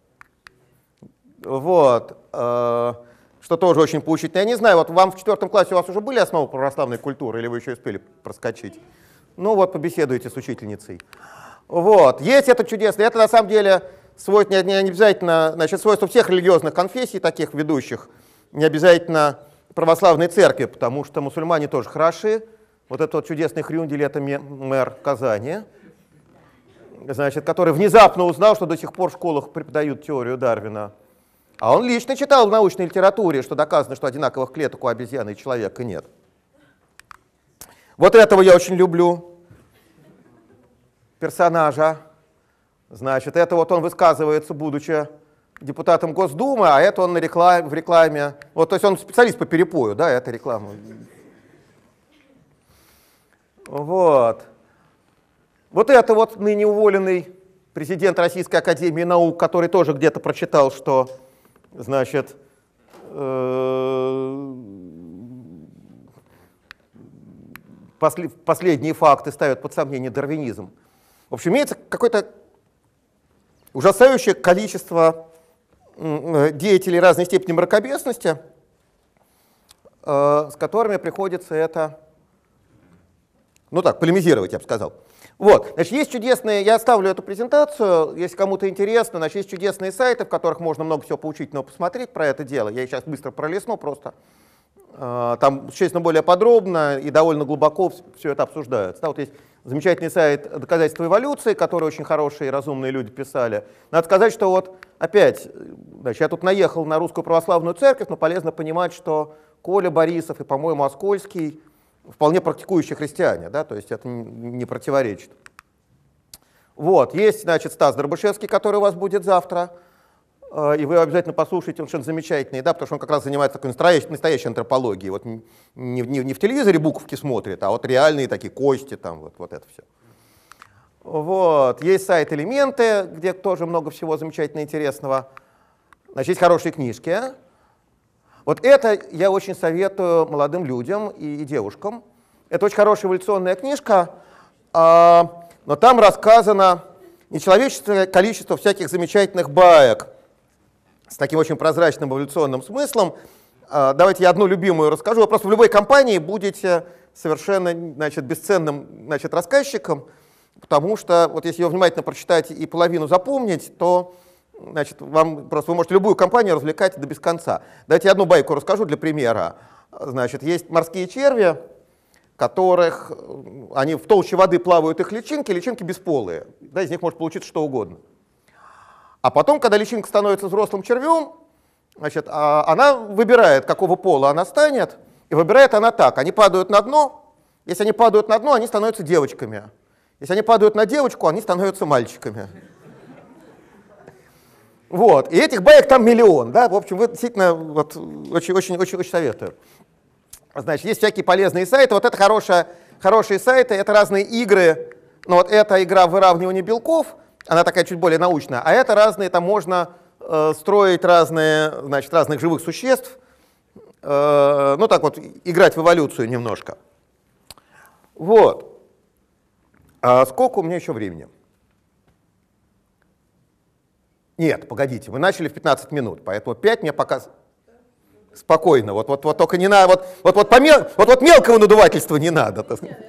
Вот, что тоже очень поучительно. Я не знаю, вот вам в 4 классе у вас уже были основы православной культуры, или вы еще успели проскочить? Ну вот, побеседуйте с учительницей. Вот, есть это чудесно, это на самом деле свойство, не обязательно, значит, свойство всех религиозных конфессий, таких ведущих, не обязательно православной церкви, потому что мусульмане тоже хороши. Вот этот вот чудесный Хрюндель — это мэр Казани, значит, который внезапно узнал, что до сих пор в школах преподают теорию Дарвина. А он лично читал в научной литературе, что доказано, что одинаковых клеток у обезьяны и человека нет. Вот этого я очень люблю, персонажа. Значит, это вот он высказывается, будучи депутатом Госдумы, а это он в рекламе. Вот, то есть он специалист по перепою, да, это реклама. Вот. Вот это вот ныне уволенный президент Российской Академии Наук, который тоже где-то прочитал, что, значит, последние факты ставят под сомнение дарвинизм. В общем, имеется какое-то ужасающее количество деятелей разной степени мракобесности, с которыми приходится это, ну так, полемизировать, я бы сказал. Вот, значит, есть чудесные, я оставлю эту презентацию, если кому-то интересно, значит, есть чудесные сайты, в которых можно много всего поучительного посмотреть про это дело. Я их сейчас быстро пролистну просто. Там существенно более подробно и довольно глубоко все это обсуждается. Да, вот есть замечательный сайт «Доказательства эволюции», который очень хорошие и разумные люди писали. Надо сказать, что вот опять, значит, я тут наехал на Русскую Православную Церковь, но полезно понимать, что Коля Борисов и, по-моему, Оскольский вполне практикующие христиане, да, то есть это не противоречит. Вот, есть, значит, Стас Дробышевский, который у вас будет завтра, и вы обязательно послушайте, он совершенно замечательный, да, потому что он как раз занимается такой настоящей антропологией, вот не в телевизоре буковки смотрит, а вот реальные такие кости, там, вот это все. Вот, есть сайт «Элементы», где тоже много всего замечательного, интересного. Значит, есть хорошие книжки. Вот это я очень советую молодым людям и девушкам. Это очень хорошая эволюционная книжка, но там рассказано нечеловеческое количество всяких замечательных баек с таким очень прозрачным эволюционным смыслом. Давайте я одну любимую расскажу. Вы просто в любой компании будете совершенно, значит, бесценным, значит, рассказчиком, потому что вот если ее внимательно прочитать и половину запомнить, то, значит, вам просто вы можете любую компанию развлекать до без конца. Давайте я одну байку расскажу для примера. Значит, есть морские черви, которых они в толще воды плавают, их личинки бесполые, да, из них может получиться что угодно. А потом, когда личинка становится взрослым червем, значит, она выбирает, какого пола она станет, и выбирает она так: они падают на дно, если они падают на дно, они становятся девочками, если они падают на девочку, они становятся мальчиками. Вот. И этих баек там миллион, да, в общем, вы действительно вот, очень советую. Значит, есть всякие полезные сайты, вот это хорошие сайты, это разные игры, но вот эта игра в выравнивание белков, она такая чуть более научная, а это разные, там можно строить разные, значит, разных живых существ, ну так вот, играть в эволюцию немножко. Вот. А сколько у меня еще времени? Нет, погодите, мы начали в 15 минут, поэтому 5 мне пока спокойно, вот только не надо, вот мелкого надувательства не надо.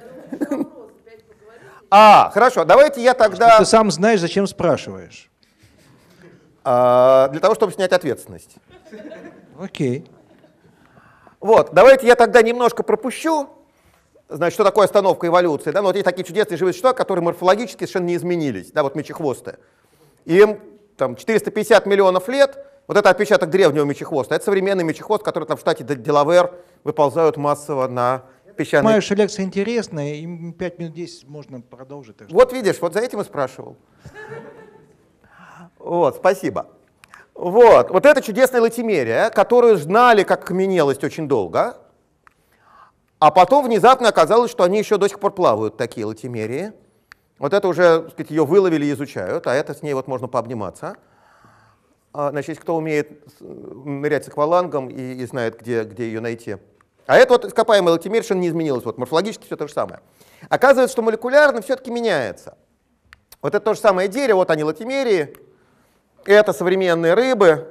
Хорошо, давайте я тогда... Ты сам знаешь, зачем спрашиваешь. Для того, чтобы снять ответственность. Окей. Вот, давайте я тогда немножко пропущу, значит, что такое остановка эволюции. Да? Ну, вот есть такие чудесные живые существа, которые морфологически совершенно не изменились, да, вот мечехвосты. Им там 450 миллионов лет, вот это отпечаток древнего мечехвоста, это современный мечехвост, который там в штате Делавэр выползают массово на песчаные... Понимаю, что лекция интересная, и 5 минут 10 можно продолжить. Вот видишь, вот за этим и спрашивал. Вот, спасибо. Вот это чудесная латимерия, которую знали как окаменелость очень долго, а потом внезапно оказалось, что они еще до сих пор плавают, такие латимерии. Вот это уже, так сказать, ее выловили и изучают, а это с ней вот можно пообниматься. Значит, если кто умеет нырять с аквалангом и знает, где ее найти. А это вот ископаемая латимерия совершенно не изменилась, вот морфологически все то же самое. Оказывается, что молекулярно все-таки меняется. Вот это то же самое дерево, вот они латимерии, это современные рыбы,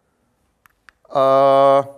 это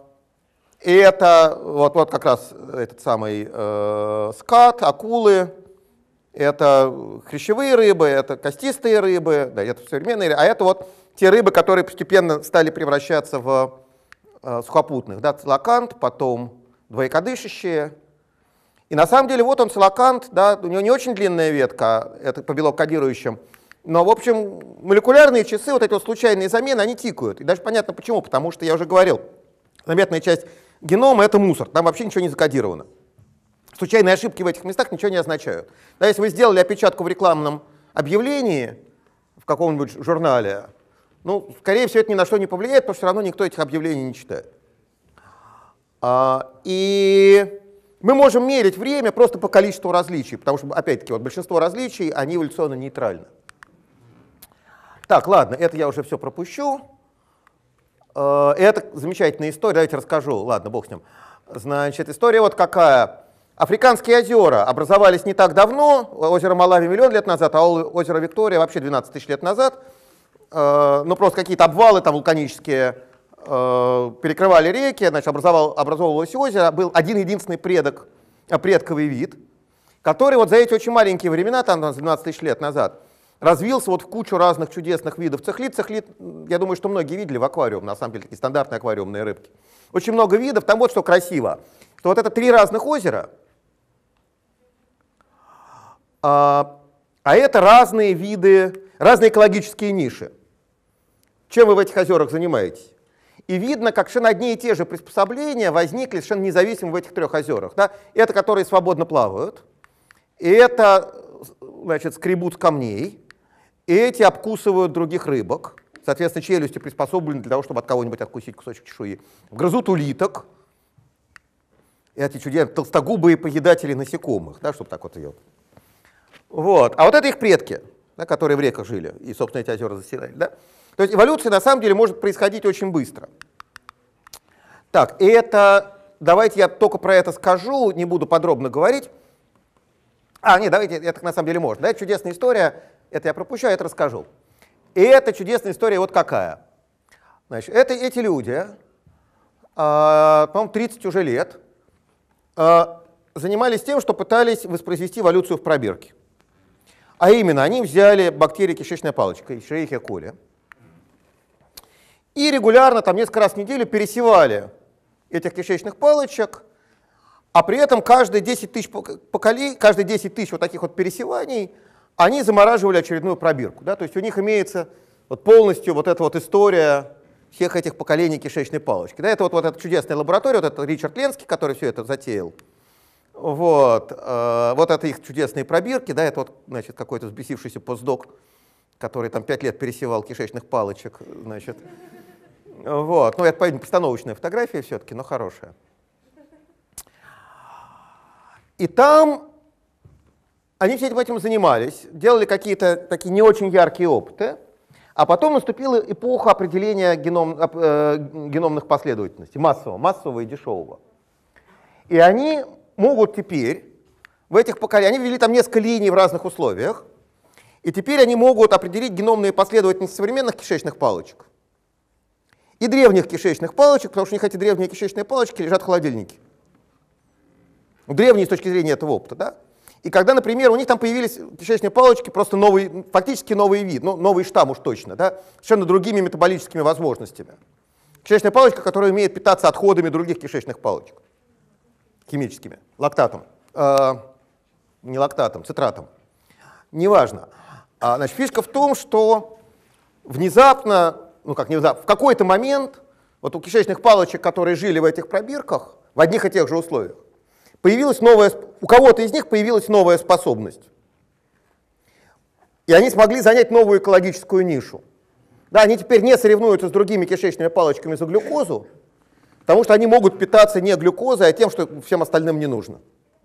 вот как раз этот самый скат, акулы, это хрящевые рыбы, это костистые рыбы, да, это современные рыбы, а это вот те рыбы, которые постепенно стали превращаться в сухопутных, да, целокант, потом двоекодышащие. И на самом деле вот он целокант, да, у него не очень длинная ветка, это по белок-кодирующим, но в общем молекулярные часы, вот эти вот случайные замены, они тикают. И даже понятно почему, потому что я уже говорил, заметная часть генома — это мусор, там вообще ничего не закодировано. Случайные ошибки в этих местах ничего не означают. Да, если вы сделали опечатку в рекламном объявлении в каком-нибудь журнале, ну, скорее всего, это ни на что не повлияет, потому что все равно никто этих объявлений не читает. И мы можем мерить время просто по количеству различий, потому что, опять-таки, вот большинство различий, они эволюционно нейтральны. Так, ладно, это я уже все пропущу. Это замечательная история, давайте расскажу. Ладно, бог с ним. Значит, история вот какая. Африканские озера образовались не так давно, озеро Малави миллион лет назад, а озеро Виктория вообще 12 тысяч лет назад. Ну, просто какие-то обвалы там вулканические перекрывали реки, значит, образовывалось озеро, был один-единственный предковый вид, который вот за эти очень маленькие времена, там 12 тысяч лет назад, развился вот в кучу разных чудесных видов цихлид. Цихлид, я думаю, что многие видели в аквариуме, на самом деле, такие стандартные аквариумные рыбки. Очень много видов, там вот что красиво, что вот это 3 разных озера, а это разные виды, разные экологические ниши. Чем вы в этих озерах занимаетесь? И видно, как совершенно одни и те же приспособления возникли совершенно независимо в этих 3 озерах. Да? Это которые свободно плавают, и это, значит, скребут с камней, и эти обкусывают других рыбок. Соответственно, челюсти приспособлены для того, чтобы от кого-нибудь откусить кусочек чешуи. Грызут улиток. Эти чудесные толстогубые поедатели насекомых, да, чтобы так вот ее. Вот. А вот это их предки, да, которые в реках жили, и, собственно, эти озера заселяли. Да? То есть эволюция на самом деле может происходить очень быстро. Так, и это, давайте я только про это скажу, не буду подробно говорить. Нет, давайте, это на самом деле можно. Да, это чудесная история, это я пропущу, а это расскажу. И это чудесная история вот какая. Значит, это эти люди, по-моему, 30 уже лет, занимались тем, что пытались воспроизвести эволюцию в пробирке. А именно, они взяли бактерии кишечной палочкой, Escherichia coli, и регулярно, там несколько раз в неделю пересевали этих кишечных палочек, а при этом каждые 10 тысяч вот таких вот пересеваний они замораживали очередную пробирку. Да? То есть у них имеется вот полностью вот эта вот история всех этих поколений кишечной палочки. Да? Это вот эта чудесная лаборатория, вот это Ричард Ленский, который все это затеял. Вот это их чудесные пробирки, да, это вот, значит, какой-то взбесившийся постдок, который там 5 лет пересевал кишечных палочек, значит. Вот. Ну, это, по-видимому, постановочная фотография все-таки, но хорошая. И там они всем этим занимались, делали какие-то такие не очень яркие опыты, а потом наступила эпоха определения геномных последовательностей, массового и дешевого. И они могут теперь в этих поколениях, они ввели там несколько линий в разных условиях, и теперь они могут определить геномные последовательности современных кишечных палочек и древних кишечных палочек, потому что у них эти древние кишечные палочки лежат в холодильнике. Древние с точки зрения этого опыта, да? И когда, например, у них там появились кишечные палочки, просто новый, фактически новый вид, ну, новый штамм уж точно, да? Совершенно другими метаболическими возможностями. Кишечная палочка, которая умеет питаться отходами других кишечных палочек. Химическими, лактатом, не лактатом, цитратом, неважно. Значит, фишка в том, что внезапно, ну как внезапно, в какой-то момент вот у кишечных палочек, которые жили в этих пробирках, в одних и тех же условиях, появилась новая, у кого-то из них появилась новая способность. И они смогли занять новую экологическую нишу. Да, они теперь не соревнуются с другими кишечными палочками за глюкозу, потому что они могут питаться не глюкозой, а тем, что всем остальным не нужно.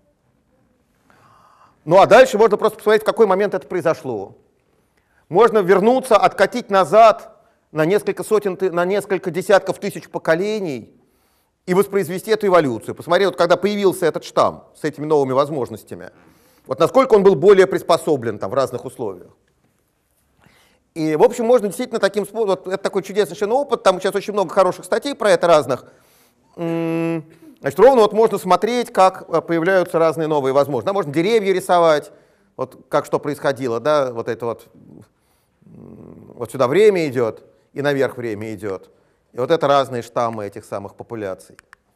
Ну а дальше можно просто посмотреть, в какой момент это произошло. Можно вернуться, откатить назад на несколько сотен, на несколько десятков тысяч поколений и воспроизвести эту эволюцию. Посмотреть, вот когда появился этот штамм с этими новыми возможностями, вот насколько он был более приспособлен там, в разных условиях. И, в общем, можно действительно таким способом, вот это такой чудесный совершенно опыт, там сейчас очень много хороших статей про это разных. Значит, ровно вот можно смотреть, как появляются разные новые возможности. Да, можно деревья рисовать, вот как что происходило, да, вот это вот сюда время идет, и наверх время идет. И вот это разные штаммы этих самых популяций.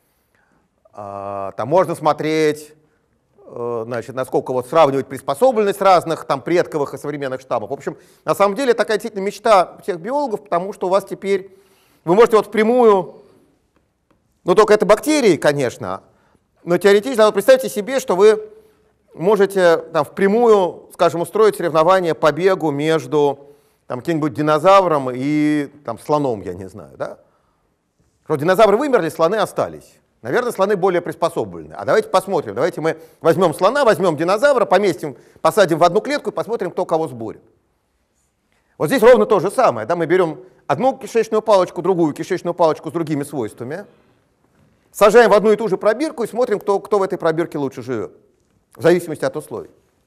Там можно смотреть, значит, насколько вот сравнивать приспособленность разных там предковых и современных штаммов. В общем, на самом деле такая действительно мечта всех биологов, потому что у вас теперь, вы можете вот впрямую, ну только это бактерии, конечно, но теоретически, вот представьте себе, что вы можете там, впрямую, скажем, устроить соревнование по бегу между там, каким-нибудь динозавром и там, слоном, я не знаю. Да? Что динозавры вымерли, слоны остались. Наверное, слоны более приспособлены. А давайте посмотрим. Давайте мы возьмем слона, возьмем динозавра, поместим, посадим в одну клетку и посмотрим, кто кого сборит. Вот здесь ровно то же самое. Да? Мы берем одну кишечную палочку, другую кишечную палочку с другими свойствами, сажаем в одну и ту же пробирку и смотрим, кто в этой пробирке лучше живет, в зависимости от условий.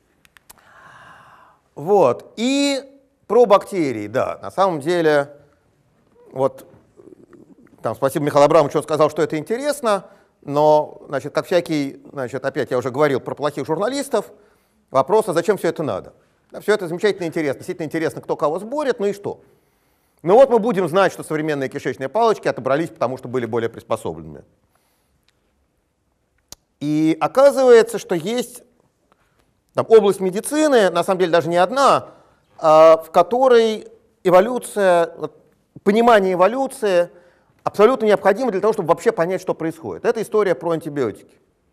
Вот. И про бактерии, да, на самом деле, вот, там, спасибо Михаилу Абрамовичу, он сказал, что это интересно, но, значит, как всякий, значит, опять я уже говорил про плохих журналистов, вопрос, а зачем все это надо? Да, все это замечательно интересно, действительно интересно, кто кого сборит, ну и что? Ну вот мы будем знать, что современные кишечные палочки отобрались, потому что были более приспособленными. И оказывается, что есть там, область медицины, на самом деле даже не одна, в которой эволюция, понимание эволюции абсолютно необходимо для того, чтобы вообще понять, что происходит. Это история про антибиотики.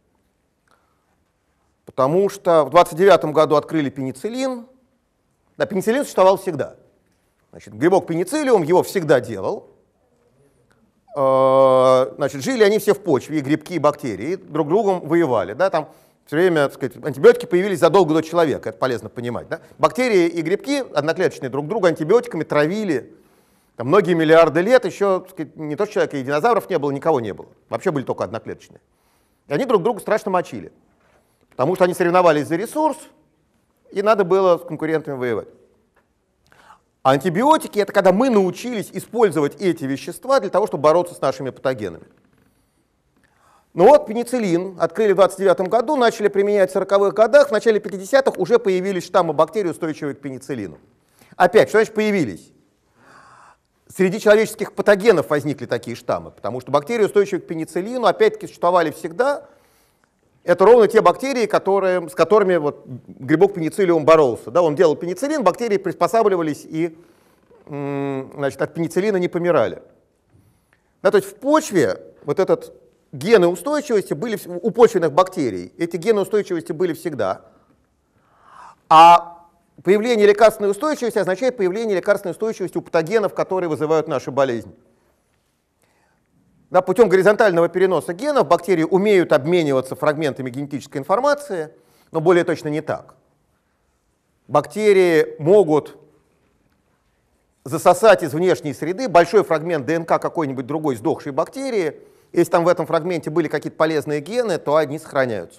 Потому что в 1929 году открыли пенициллин. Да, пенициллин существовал всегда. Значит, грибок пенициллиум его всегда делал. Значит, жили они все в почве, и грибки, и бактерии, и друг другом воевали. Да, там все время, так сказать, антибиотики появились задолго до человека, это полезно понимать. Да? Бактерии и грибки одноклеточные друг друга антибиотиками травили там, многие миллиарды лет, еще так сказать, не то что человека, и динозавров не было, никого не было. Вообще были только одноклеточные. И они друг друга страшно мочили, потому что они соревновались за ресурс, и надо было с конкурентами воевать. А антибиотики — это когда мы научились использовать эти вещества для того, чтобы бороться с нашими патогенами. Ну вот пенициллин открыли в 1929 году, начали применять в 40-х годах, в начале 50-х уже появились штаммы бактерий, устойчивые к пенициллину. Опять, что значит появились? Среди человеческих патогенов возникли такие штаммы, потому что бактерии, устойчивые к пенициллину, опять-таки существовали всегда. Это ровно те бактерии, с которыми вот, грибок пенициллиум боролся. Да, он делал пенициллин, бактерии приспосабливались и значит, от пенициллина не помирали. Да, то есть в почве вот этот гены устойчивости были у почвенных бактерий. Эти гены устойчивости были всегда. А появление лекарственной устойчивости означает появление лекарственной устойчивости у патогенов, которые вызывают наши болезни. Да, путем горизонтального переноса генов бактерии умеют обмениваться фрагментами генетической информации, но более точно не так. Бактерии могут засосать из внешней среды большой фрагмент ДНК какой-нибудь другой сдохшей бактерии. Если там в этом фрагменте были какие-то полезные гены, то они сохраняются.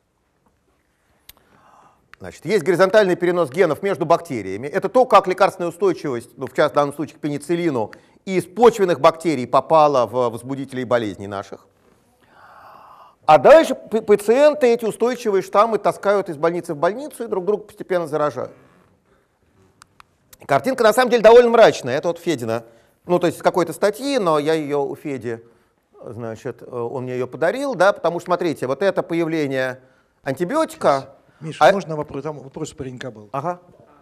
Значит, есть горизонтальный перенос генов между бактериями. Это то, как лекарственная устойчивость, ну, в данном случае к пенициллину, из почвенных бактерий попала в возбудителей болезней наших. А дальше пациенты эти устойчивые штаммы таскают из больницы в больницу и друг друга постепенно заражают. Картинка на самом деле довольно мрачная. Это вот Федина, ну то есть с какой-то статьи, но я ее у Феди, значит, он мне ее подарил, да, потому что, смотрите, вот это появление антибиотика. Миша, можно вопрос? Там вопрос у паренька был. Ага.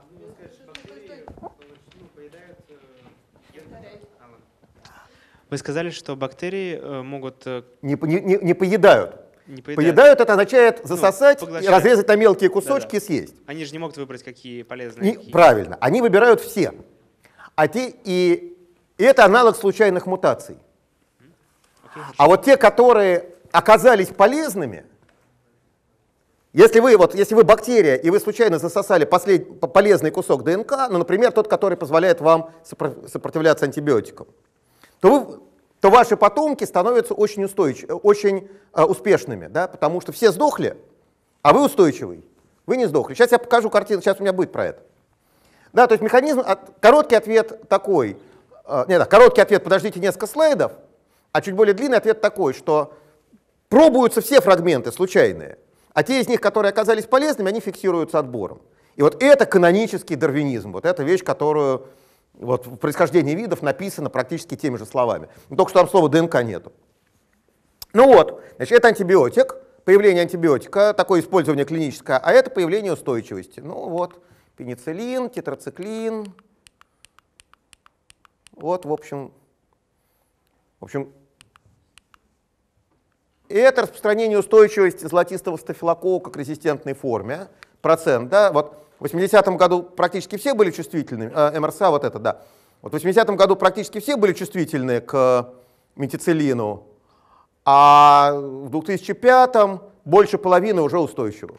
Вы сказали, что бактерии могут... Не поедают. Не поедают, это означает засосать, разрезать на мелкие кусочки и съесть. Они же не могут выбрать, какие полезные. Правильно, они выбирают все. И это аналог случайных мутаций. А вот те, которые оказались полезными, если вы бактерия, и вы случайно засосали полезный кусок ДНК, ну, например, тот, который позволяет вам сопротивляться антибиотикам, то ваши потомки становятся очень успешными, да, потому что все сдохли, а вы устойчивый, вы не сдохли. Сейчас я покажу картину, сейчас у меня будет про это. Да, то есть механизм, короткий ответ такой, короткий ответ, подождите несколько слайдов, а чуть более длинный ответ такой, что пробуются все фрагменты случайные, а те из них, которые оказались полезными, они фиксируются отбором. И вот это канонический дарвинизм, вот эта вещь, которую вот в происхождении видов написано практически теми же словами. Но только что там слова ДНК нету. Ну вот, значит, это антибиотик, появление антибиотика, такое использование клиническое, а это появление устойчивости. Ну вот, пенициллин, тетрациклин. Вот, в общем, и это распространение устойчивости золотистого стафилококка к резистентной форме, процент, да, вот в 80-м году практически все были чувствительны, МРСА вот это, да, вот в 80-м году практически все были чувствительны к метициллину, а в 2005-м больше половины уже устойчивых.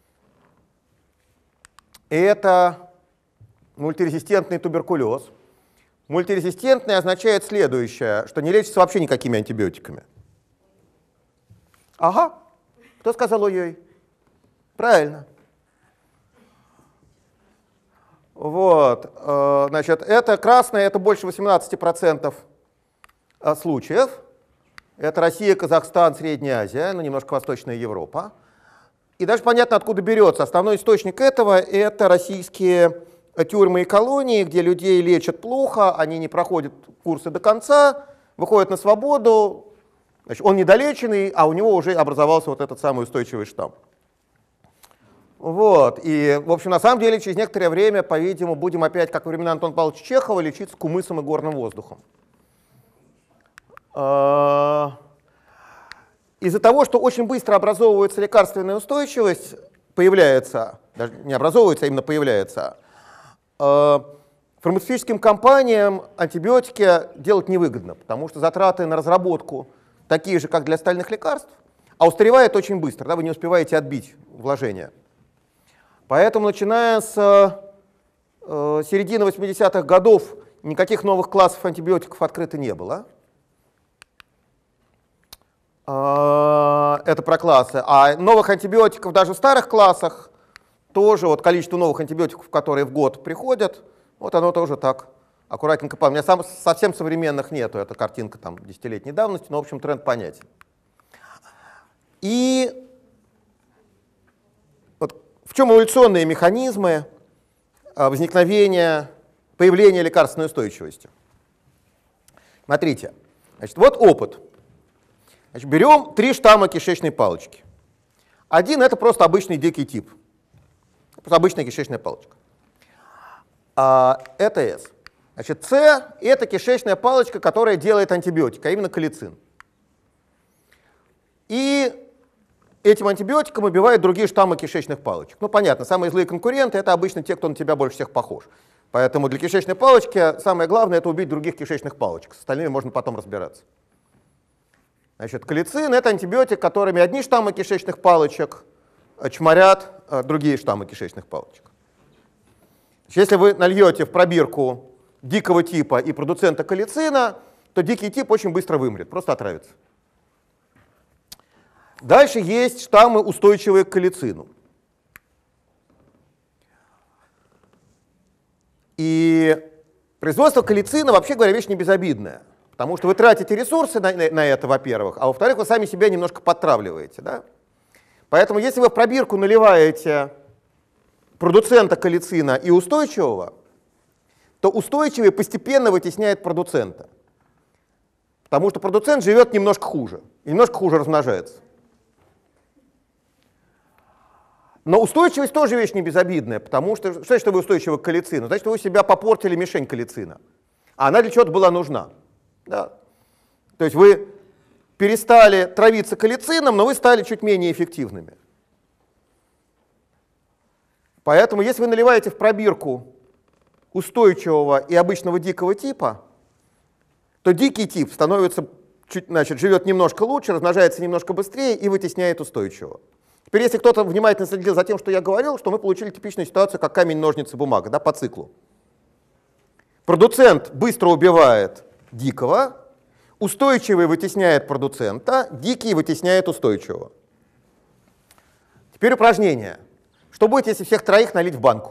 И это мультирезистентный туберкулез. Мультирезистентный означает следующее, что не лечится вообще никакими антибиотиками. Ага, кто сказал ой-ой? Правильно. Вот, значит, это красное, это больше 18% случаев. Это Россия, Казахстан, Средняя Азия, ну немножко Восточная Европа. И даже понятно, откуда берется. Основной источник этого — это российские тюрьмы и колонии, где людей лечат плохо, они не проходят курсы до конца, выходят на свободу, значит, он недолеченный, а у него уже образовался вот этот самый устойчивый штамм. Вот. И, в общем, на самом деле, через некоторое время, по-видимому, будем опять, как во времена Антона Павловича Чехова, лечиться кумысом и горным воздухом. Из-за того, что очень быстро образовывается лекарственная устойчивость, появляется, даже не образовывается, а именно появляется, фармацевтическим компаниям антибиотики делать невыгодно, потому что затраты на разработку такие же, как для остальных лекарств, а устаревает очень быстро, да, вы не успеваете отбить вложения. Поэтому, начиная с середины 80-х годов, никаких новых классов антибиотиков открыто не было. Это про классы. А новых антибиотиков даже в старых классах тоже, вот количество новых антибиотиков, которые в год приходят, вот оно тоже так аккуратненько. У меня совсем современных нету, это картинка там десятилетней давности, но в общем тренд понятен. И вот в чем эволюционные механизмы возникновения, появления лекарственной устойчивости? Смотрите, значит, вот опыт. Значит, берем 3 штамма кишечной палочки. Один — это просто обычный дикий тип. Просто обычная кишечная палочка. Это С. Значит, С — это кишечная палочка, которая делает антибиотик, а именно колицин. И этим антибиотиком убивают другие штаммы кишечных палочек. Ну, понятно, самые злые конкуренты — это обычно те, кто на тебя больше всех похож. Поэтому для кишечной палочки самое главное — это убить других кишечных палочек. С остальными можно потом разбираться. Значит, колицин — это антибиотик, которыми одни штаммы кишечных палочек чморят другие штаммы кишечных палочек. Значит, если вы нальете в пробирку дикого типа и продуцента колицина, то дикий тип очень быстро вымрет, просто отравится. Дальше есть штаммы, устойчивые к колицину. И производство колицина, вообще говоря, вещь не безобидная. Потому что вы тратите ресурсы на это, во-первых, а во-вторых, вы сами себя немножко подтравливаете. Да? Поэтому если вы в пробирку наливаете продуцента колицина и устойчивого, то устойчивый постепенно вытесняет продуцента. Потому что продуцент живет немножко хуже, и немножко хуже размножается. Но устойчивость тоже вещь не безобидная, потому что, что значит, что вы устойчивы к колицину? Значит, вы у себя попортили мишень колицина, а она для чего-то была нужна. Да. То есть вы перестали травиться колицином, но вы стали чуть менее эффективными. Поэтому, если вы наливаете в пробирку устойчивого и обычного дикого типа, то дикий тип становится, живет немножко лучше, размножается немножко быстрее и вытесняет устойчивого. Теперь, если кто-то внимательно следил за тем, что я говорил, что мы получили типичную ситуацию, как камень, ножницы, бумага, да, по циклу. Продуцент быстро убивает дикого, устойчивый вытесняет продуцента, дикий вытесняет устойчивого. Теперь упражнение. Что будет, если всех троих налить в банку?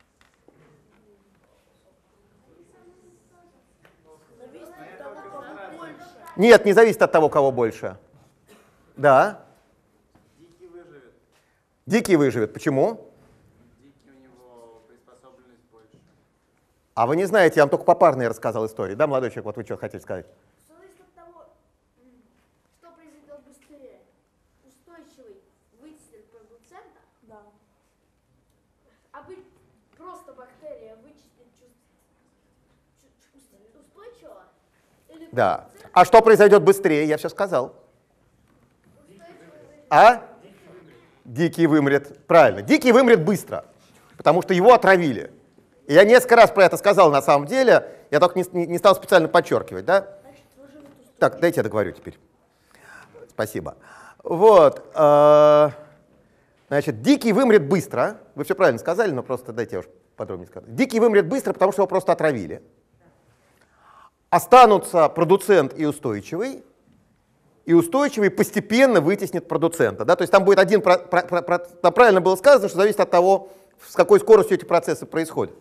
Нет, не зависит от того, кого больше. Да. Дикий выживет. Дикий выживет. Почему? Дикий, у него приспособленность больше. А вы не знаете, я вам только попарные рассказал истории. Да, молодой человек, вот вы что хотели сказать? Зависит от того, что произойдет быстрее. Устойчивый вытеснит продуцента, да. А просто бактерия вычистит устойчивого? Или Да. А что произойдет быстрее? Я все сказал. А? Дикий вымрет. Правильно. Дикий вымрет быстро, потому что его отравили. И я несколько раз про это сказал на самом деле, я только не стал специально подчеркивать, да? Так, дайте я договорю теперь. Спасибо. Вот. Значит, дикий вымрет быстро. Вы все правильно сказали, но просто дайте я уж подробнее скажу. Дикий вымрет быстро, потому что его просто отравили. Останутся продуцент и устойчивый постепенно вытеснит продуцента. Да? То есть там будет один, там правильно было сказано, что зависит от того, с какой скоростью эти процессы происходят.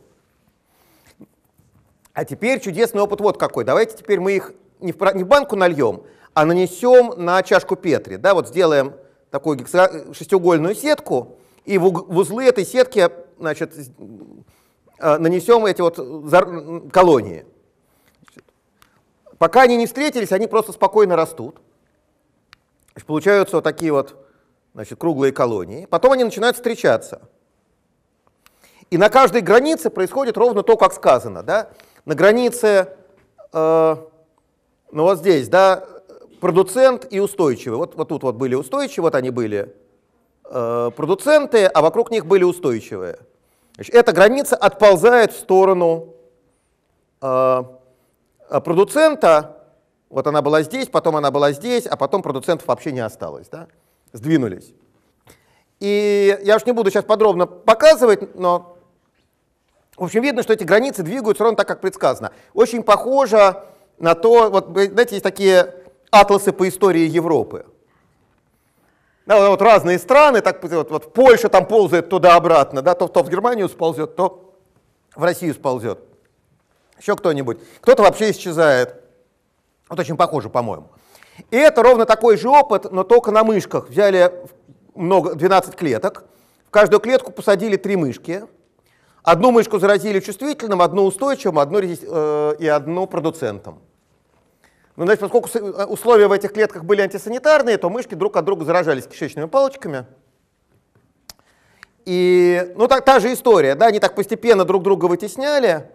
А теперь чудесный опыт вот какой. Давайте теперь мы их не в банку нальем, а нанесем на чашку Петри. Да? Вот сделаем такую шестиугольную сетку, и в узлы этой сетки, значит, нанесем эти вот колонии. Пока они не встретились, они просто спокойно растут. Значит, получаются вот такие вот, значит, круглые колонии. Потом они начинают встречаться. И на каждой границе происходит ровно то, как сказано. Да? На границе, ну вот здесь, да, продуцент и устойчивый. Вот тут вот были устойчивые, вот они были продуценты, а вокруг них были устойчивые. Значит, эта граница отползает в сторону продуцента. Вот она была здесь, потом она была здесь, а потом продуцентов вообще не осталось. Да? Сдвинулись. И я уж не буду сейчас подробно показывать, но, в общем, видно, что эти границы двигаются ровно так, как предсказано. Очень похоже на то, вот, знаете, есть такие атласы по истории Европы. Да, вот разные страны, так, вот Польша там ползает туда-обратно, да, то в Германию сползет, то в Россию сползет. Еще кто-нибудь. Кто-то вообще исчезает. Вот очень похоже, по-моему. И это ровно такой же опыт, но только на мышках. Взяли 12 клеток, в каждую клетку посадили 3 мышки. Одну мышку заразили чувствительным, одну устойчивым, и одну продуцентом. Ну, значит, поскольку условия в этих клетках были антисанитарные, то мышки друг от друга заражались кишечными палочками. И, ну, та же история, да, они так постепенно друг друга вытесняли.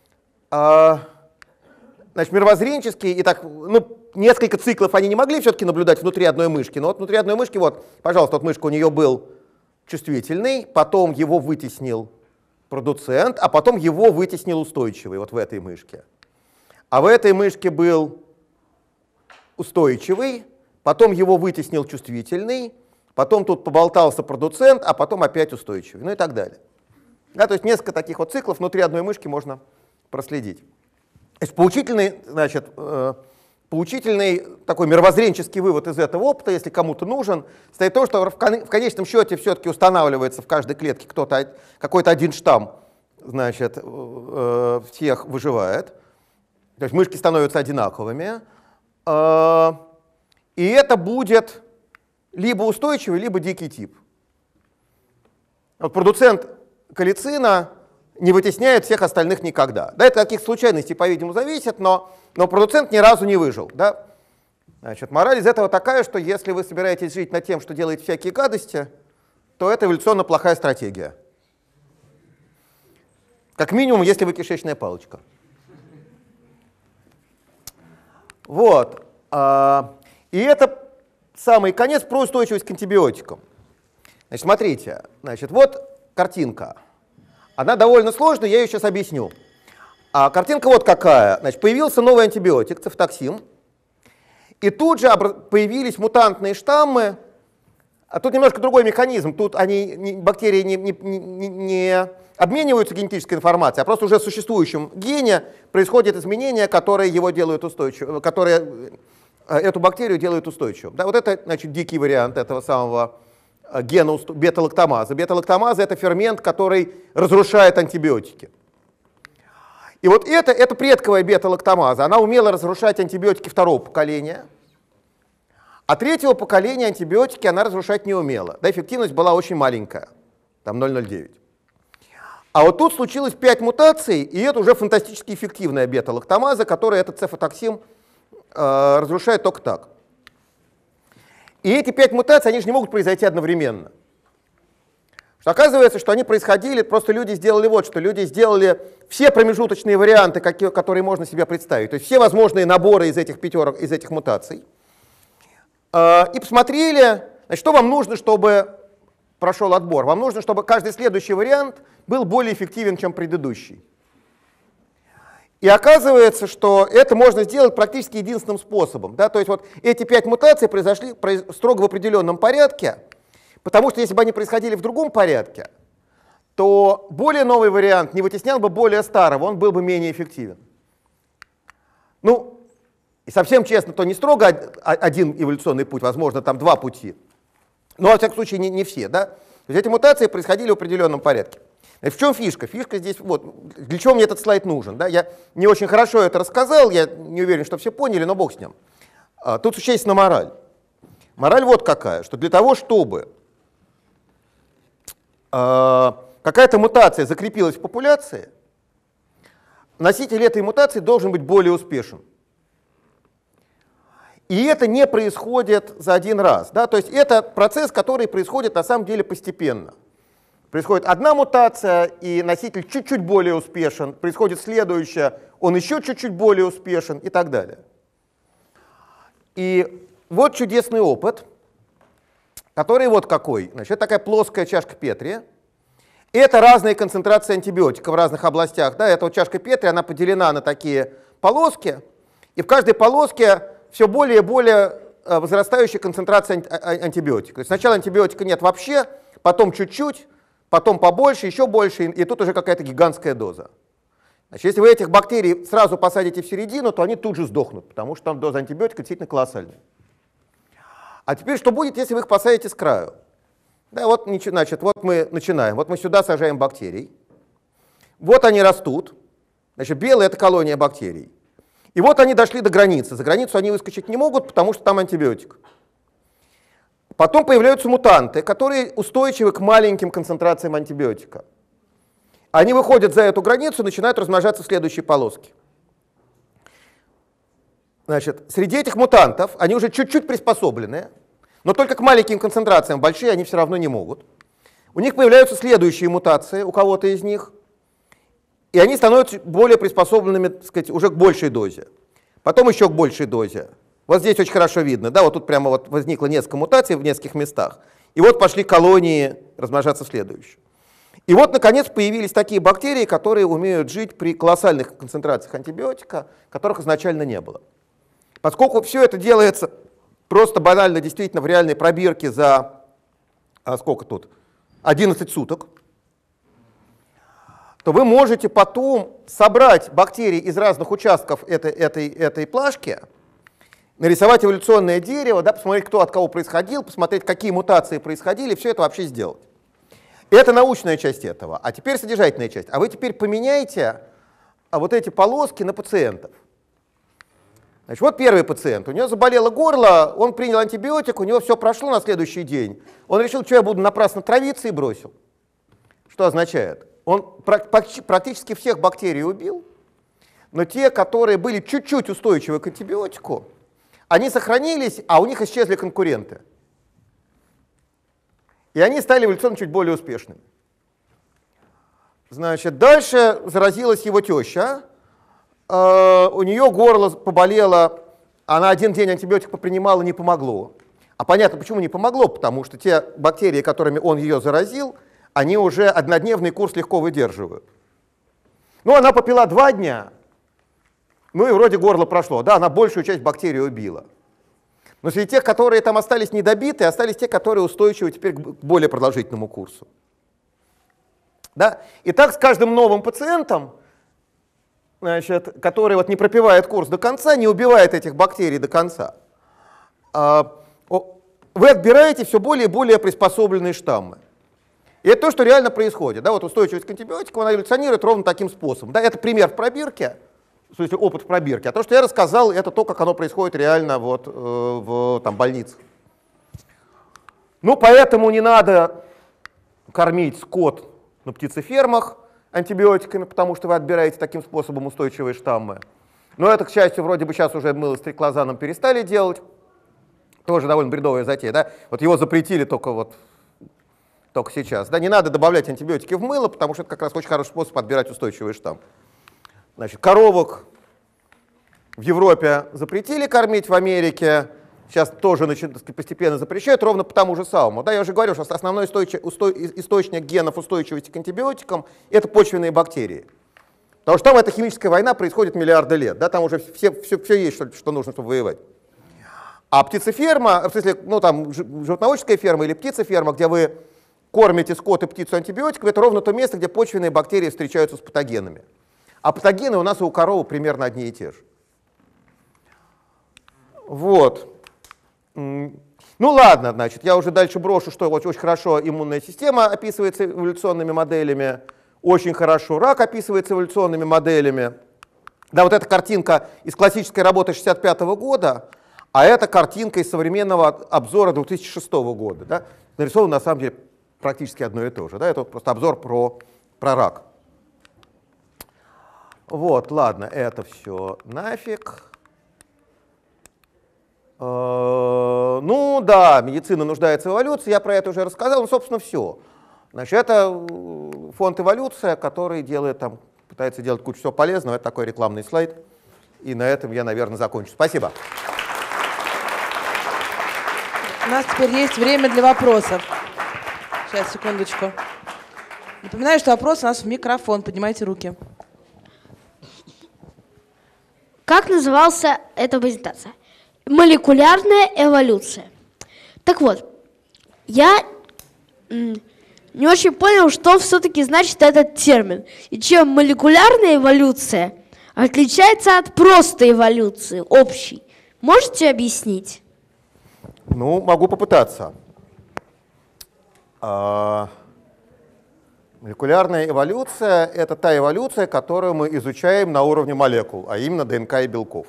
Значит, мировоззренческие, и так, ну, несколько циклов они не могли все-таки наблюдать внутри одной мышки, но вот внутри одной мышки, вот, пожалуйста, вот мышка у нее был чувствительный, потом его вытеснил продуцент, а потом его вытеснил устойчивый, вот в этой мышке. А в этой мышке был устойчивый, потом его вытеснил чувствительный, потом тут поболтался продуцент, а потом опять устойчивый, ну и так далее. Да, то есть несколько таких вот циклов внутри одной мышки можно проследить. То есть поучительный такой мировоззренческий вывод из этого опыта, если кому-то нужен, состоит в том, что в конечном счете все-таки устанавливается в каждой клетке какой-то один штамм, значит, всех выживает. То есть мышки становятся одинаковыми. И это будет либо устойчивый, либо дикий тип. Вот продуцент коллицина не вытесняет всех остальных никогда. Да, это от каких случайностей, по-видимому, зависит, но продуцент ни разу не выжил. Да? Значит, мораль из этого такая, что если вы собираетесь жить над тем, что делаете всякие гадости, то это эволюционно плохая стратегия. Как минимум, если вы кишечная палочка. Вот. И это самый конец про устойчивость к антибиотикам. Значит, смотрите, значит, вот картинка. Она довольно сложная, я ее сейчас объясню. А картинка вот какая. Значит, появился новый антибиотик, цефтоксин, и тут же появились мутантные штаммы. А тут немножко другой механизм. Тут бактерии не обмениваются генетической информацией, а просто уже в существующем гене происходят изменения, которые его делают устойчивым, которые эту бактерию делают устойчивым. Да, вот это, значит, дикий вариант этого самого гена бета-лактамаза. Бета-лактамаза — это фермент, который разрушает антибиотики. И вот это предковая бета-лактамаза, она умела разрушать антибиотики второго поколения, а третьего поколения антибиотики она разрушать не умела. Да, эффективность была очень маленькая, там 0,09. А вот тут случилось 5 мутаций, и это уже фантастически эффективная бета-лактамаза, которая этот цефатоксин разрушает только так. И эти 5 мутаций, они же не могут произойти одновременно. Что оказывается, что они происходили, просто люди сделали вот что. Люди сделали все промежуточные варианты, которые можно себе представить. То есть все возможные наборы из этих пятерок, из этих мутаций. И посмотрели, значит, что вам нужно, чтобы прошел отбор. Вам нужно, чтобы каждый следующий вариант был более эффективен, чем предыдущий. И оказывается, что это можно сделать практически единственным способом. Да? То есть вот эти 5 мутаций произошли строго в определенном порядке, потому что если бы они происходили в другом порядке, то более новый вариант не вытеснял бы более старого, он был бы менее эффективен. Ну, и совсем честно, то не строго один эволюционный путь, возможно, там 2 пути. Но, во всяком случае, не все. Да? То есть эти мутации происходили в определенном порядке. В чем фишка? Фишка здесь, вот, для чего мне этот слайд нужен? Да? Я не очень хорошо это рассказал, я не уверен, что все поняли, но бог с ним. Тут существенна мораль. Мораль вот какая, что для того, чтобы какая-то мутация закрепилась в популяции, носитель этой мутации должен быть более успешен. И это не происходит за один раз. Да? То есть это процесс, который происходит на самом деле постепенно. Происходит одна мутация, и носитель чуть-чуть более успешен. Происходит следующая, он еще чуть-чуть более успешен и так далее. И вот чудесный опыт, который вот какой. Значит, это такая плоская чашка Петри. Это разные концентрации антибиотика в разных областях. Да? Эта вот чашка Петри, она поделена на такие полоски, и в каждой полоске все более и более возрастающая концентрация антибиотика. То есть сначала антибиотика нет вообще, потом чуть-чуть, потом побольше, еще больше, и тут уже какая-то гигантская доза. Значит, если вы этих бактерий сразу посадите в середину, то они тут же сдохнут, потому что там доза антибиотика действительно колоссальная. А теперь что будет, если вы их посадите с краю? Да, вот, значит, вот мы начинаем. Вот мы сюда сажаем бактерий. Вот они растут. Значит, белая — это колония бактерий. И вот они дошли до границы. За границу они выскочить не могут, потому что там антибиотик. Потом появляются мутанты, которые устойчивы к маленьким концентрациям антибиотика. Они выходят за эту границу и начинают размножаться в следующей полоске. Значит, среди этих мутантов они уже чуть-чуть приспособлены, но только к маленьким концентрациям, большие они все равно не могут. У них появляются следующие мутации у кого-то из них, и они становятся более приспособленными, так сказать, уже к большей дозе. Потом еще к большей дозе. Вот здесь очень хорошо видно, да, вот тут прямо вот возникло несколько мутаций в нескольких местах, и вот пошли колонии размножаться в следующую. И вот, наконец, появились такие бактерии, которые умеют жить при колоссальных концентрациях антибиотика, которых изначально не было. Поскольку все это делается просто банально, действительно, в реальной пробирке за, сколько тут, 11 суток, то вы можете потом собрать бактерии из разных участков этой плашки, нарисовать эволюционное дерево, да, посмотреть, кто от кого происходил, посмотреть, какие мутации происходили, все это вообще сделать. Это научная часть этого. А теперь содержательная часть. А вы теперь поменяйте вот эти полоски на пациентов. Значит, вот первый пациент. У него заболело горло, он принял антибиотик, у него все прошло на следующий день. Он решил, что я буду напрасно травиться, и бросил. Что означает? Он практически всех бактерий убил, но те, которые были чуть-чуть устойчивы к антибиотику, они сохранились, а у них исчезли конкуренты. И они стали эволюционно чуть более успешными. Значит, дальше заразилась его теща. У нее горло поболело, она один день антибиотик попринимала, не помогло. А понятно, почему не помогло, потому что те бактерии, которыми он ее заразил, они уже однодневный курс легко выдерживают. Ну, она попила 2 дня, ну и вроде горло прошло. Да, она большую часть бактерий убила. Но среди тех, которые там остались недобиты, остались те, которые устойчивы теперь к более продолжительному курсу. Да? И так с каждым новым пациентом, значит, который вот не пропивает курс до конца, не убивает этих бактерий до конца, вы отбираете все более и более приспособленные штаммы. И это то, что реально происходит. Да? Вот устойчивость к антибиотикам, она эволюционирует ровно таким способом. Да? Это пример в пробирке, в смысле опыт в пробирке. А то, что я рассказал, это то, как оно происходит реально вот, в там, больницах. Ну, поэтому не надо кормить скот на птицефермах антибиотиками, потому что вы отбираете таким способом устойчивые штаммы. Но это, к счастью, вроде бы сейчас уже мыло с триклозаном перестали делать. Тоже довольно бредовая затея. Да? Вот его запретили только сейчас. Да? Не надо добавлять антибиотики в мыло, потому что это как раз очень хороший способ отбирать устойчивый штамм. Значит, коровок в Европе запретили кормить, в Америке сейчас тоже постепенно запрещают, ровно по тому же самому. Да, я уже говорил, что основной источник генов устойчивости к антибиотикам — это почвенные бактерии. Потому что там эта химическая война происходит миллиарды лет, да, там уже все есть, что нужно, чтобы воевать. А птицеферма, в смысле, ну там животноводческая ферма или птицеферма, где вы кормите скот и птицу антибиотиками, это ровно то место, где почвенные бактерии встречаются с патогенами. А патогены у нас и у коровы примерно одни и те же. Вот. Ну ладно, значит, я уже дальше брошу, что очень хорошо иммунная система описывается эволюционными моделями, очень хорошо рак описывается эволюционными моделями. Да, вот эта картинка из классической работы 1965 года, а это картинка из современного обзора 2006 года. Да? Нарисовано на самом деле практически одно и то же. Да? Это вот просто обзор про рак. Вот, ладно, это все нафиг. Ну да, медицина нуждается в эволюции, я про это уже рассказал, ну, собственно, все. Значит, это фонд «Эволюция», который пытается делать кучу всего полезного. Это такой рекламный слайд. И на этом я, наверное, закончу. Спасибо. У нас теперь есть время для вопросов. Сейчас, секундочку. Напоминаю, что вопрос у нас в микрофон. Поднимайте руки. Как назывался эта презентация? Молекулярная эволюция. Так вот, я не очень понял, что все-таки значит этот термин. И чем молекулярная эволюция отличается от просто эволюции, общей. Можете объяснить? Ну, могу попытаться. Молекулярная эволюция — это та эволюция, которую мы изучаем на уровне молекул, а именно ДНК и белков.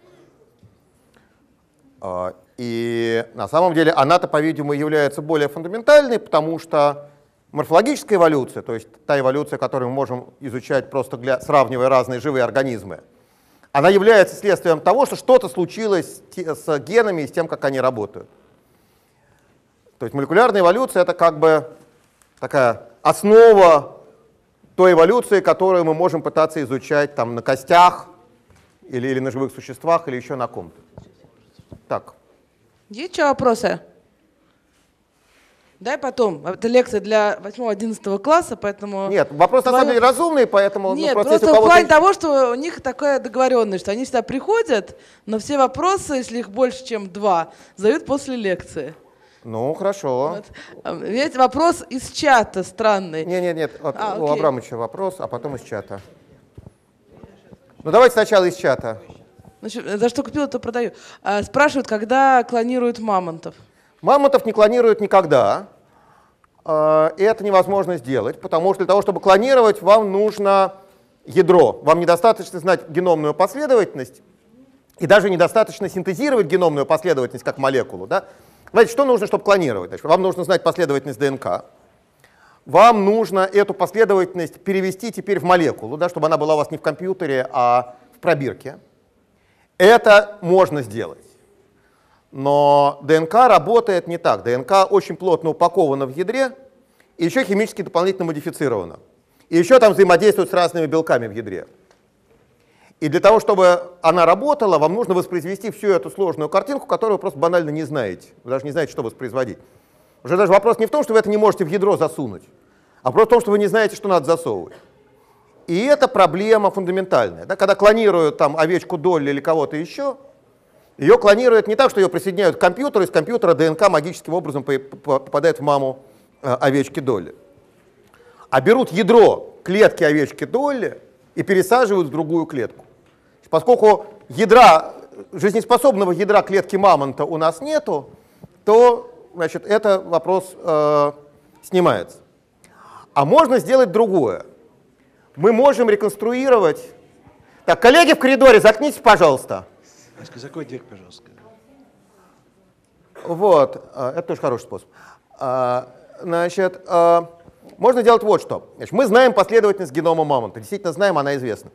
И на самом деле она-то, по-видимому, является более фундаментальной, потому что морфологическая эволюция, то есть та эволюция, которую мы можем изучать просто сравнивая разные живые организмы, она является следствием того, что что-то случилось с генами и с тем, как они работают. То есть молекулярная эволюция — это как бы такая основа той эволюции, которую мы можем пытаться изучать там, на костях или на живых существах, или еще на ком-то. Так. Есть еще вопросы? Дай потом. Это лекция для 8-11 класса, поэтому... Нет, вопрос на самом деле разумный, поэтому... Нет, ну, просто в плане того, что у них такая договоренность, что они всегда приходят, но все вопросы, если их больше, чем 2, задают после лекции. Ну, хорошо. Вот. Есть вопрос из чата странный. Нет, у Абрамовича вопрос, а потом из чата. Ну, давайте сначала из чата. Значит, за что купила, то продаю. Спрашивают, когда клонируют мамонтов. Мамонтов не клонируют никогда. И это невозможно сделать, потому что для того, чтобы клонировать, вам нужно ядро. Вам недостаточно знать геномную последовательность, и даже недостаточно синтезировать геномную последовательность как молекулу. Да? Знаете, что нужно, чтобы клонировать? Значит, вам нужно знать последовательность ДНК. Вам нужно эту последовательность перевести теперь в молекулу, да, чтобы она была у вас не в компьютере, а в пробирке. Это можно сделать. Но ДНК работает не так. ДНК очень плотно упакована в ядре и еще химически дополнительно модифицирована. И еще там взаимодействует с разными белками в ядре. И для того, чтобы она работала, вам нужно воспроизвести всю эту сложную картинку, которую вы просто банально не знаете. Вы даже не знаете, что воспроизводить. Уже даже вопрос не в том, что вы это не можете в ядро засунуть, а просто в том, что вы не знаете, что надо засовывать. И это проблема фундаментальная. Да? Когда клонируют там овечку Долли или кого-то еще, ее клонируют не так, что ее присоединяют к компьютеру, из компьютера ДНК магическим образом попадает в маму овечки Долли. А берут ядро клетки овечки Долли и пересаживают в другую клетку. Поскольку жизнеспособного ядра клетки мамонта у нас нету, то, значит, этот вопрос снимается. А можно сделать другое. Мы можем реконструировать... Так, коллеги в коридоре, заткнитесь, пожалуйста. Закрой дверь, пожалуйста. Вот, это тоже хороший способ. Значит, можно делать вот что. Значит, мы знаем последовательность генома мамонта. Действительно знаем, она известна.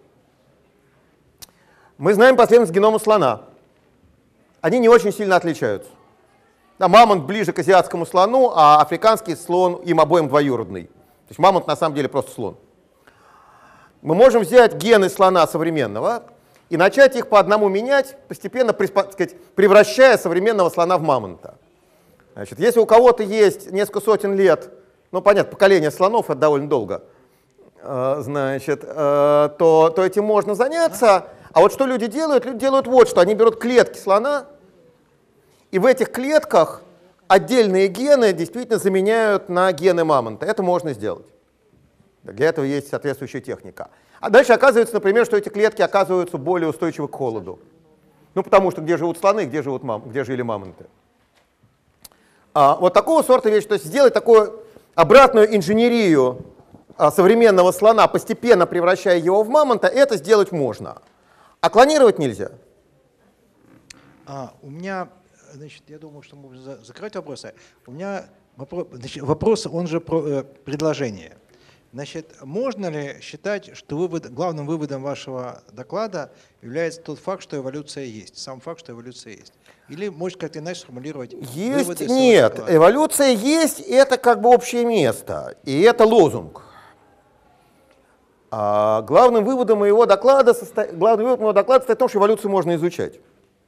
Мы знаем последовательность генома слона. Они не очень сильно отличаются. Да, мамонт ближе к азиатскому слону, а африканский слон им обоим двоюродный. То есть мамонт на самом деле просто слон. Мы можем взять гены слона современного и начать их по одному менять, постепенно превращая современного слона в мамонта. Значит, если у кого-то есть несколько сотен лет, ну понятно, поколение слонов — это довольно долго, значит, то этим можно заняться. А вот что люди делают? Люди делают вот что. Они берут клетки слона, и в этих клетках отдельные гены действительно заменяют на гены мамонта. Это можно сделать. Для этого есть соответствующая техника. А дальше оказывается, например, что эти клетки оказываются более устойчивы к холоду. Ну, потому что где живут слоны, где жили мамонты. Вот такого сорта вещи, то есть сделать такую обратную инженерию современного слона, постепенно превращая его в мамонта, это сделать можно. А клонировать нельзя. У меня, значит, я думаю, что можно закрыть вопросы. У меня вопрос, он же про предложение. Значит, можно ли считать, что главным выводом вашего доклада является тот факт, что эволюция есть, сам факт, что эволюция есть? Или, может, как-то иначе сформулировать выводы? Нет, эволюция есть, это как бы общее место, и это лозунг. Главным выводом моего доклада состоит в том, что эволюцию можно изучать.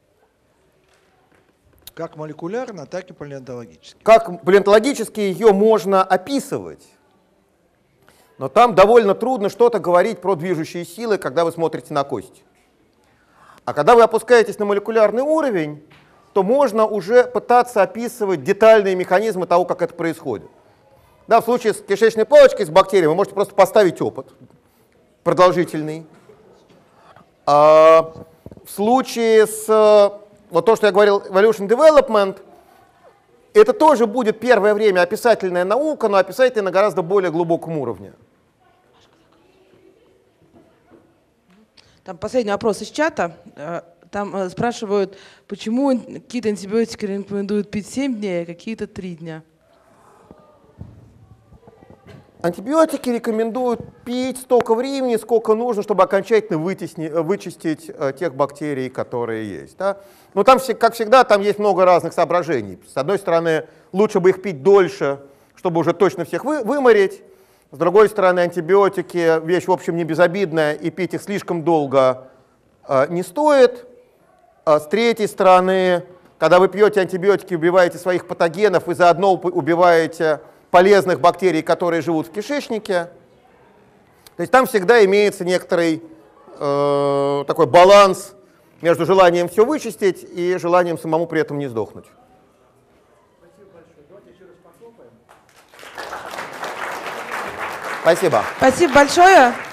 Как молекулярно, так и палеонтологически. Как палеонтологически ее можно описывать. Но там довольно трудно что-то говорить про движущие силы, когда вы смотрите на кости. А когда вы опускаетесь на молекулярный уровень, то можно уже пытаться описывать детальные механизмы того, как это происходит. Да, в случае с кишечной палочкой, с бактерией, вы можете просто поставить опыт продолжительный. А в случае с, вот то, что я говорил, evolution development, это тоже будет первое время описательная наука, но описательная на гораздо более глубоком уровне. Там последний вопрос из чата. Там спрашивают, почему какие-то антибиотики рекомендуют пить 7 дней, а какие-то 3 дня. Антибиотики рекомендуют пить столько времени, сколько нужно, чтобы окончательно вычистить тех бактерий, которые есть. Да? Но там, как всегда, там есть много разных соображений. С одной стороны, лучше бы их пить дольше, чтобы уже точно всех выморить. С другой стороны, антибиотики — вещь, в общем, не безобидная, и пить их слишком долго не стоит. С третьей стороны, когда вы пьете антибиотики, убиваете своих патогенов и заодно убиваете полезных бактерий, которые живут в кишечнике. То есть там всегда имеется некоторый такой баланс между желанием все вычистить и желанием самому при этом не сдохнуть. Спасибо большое.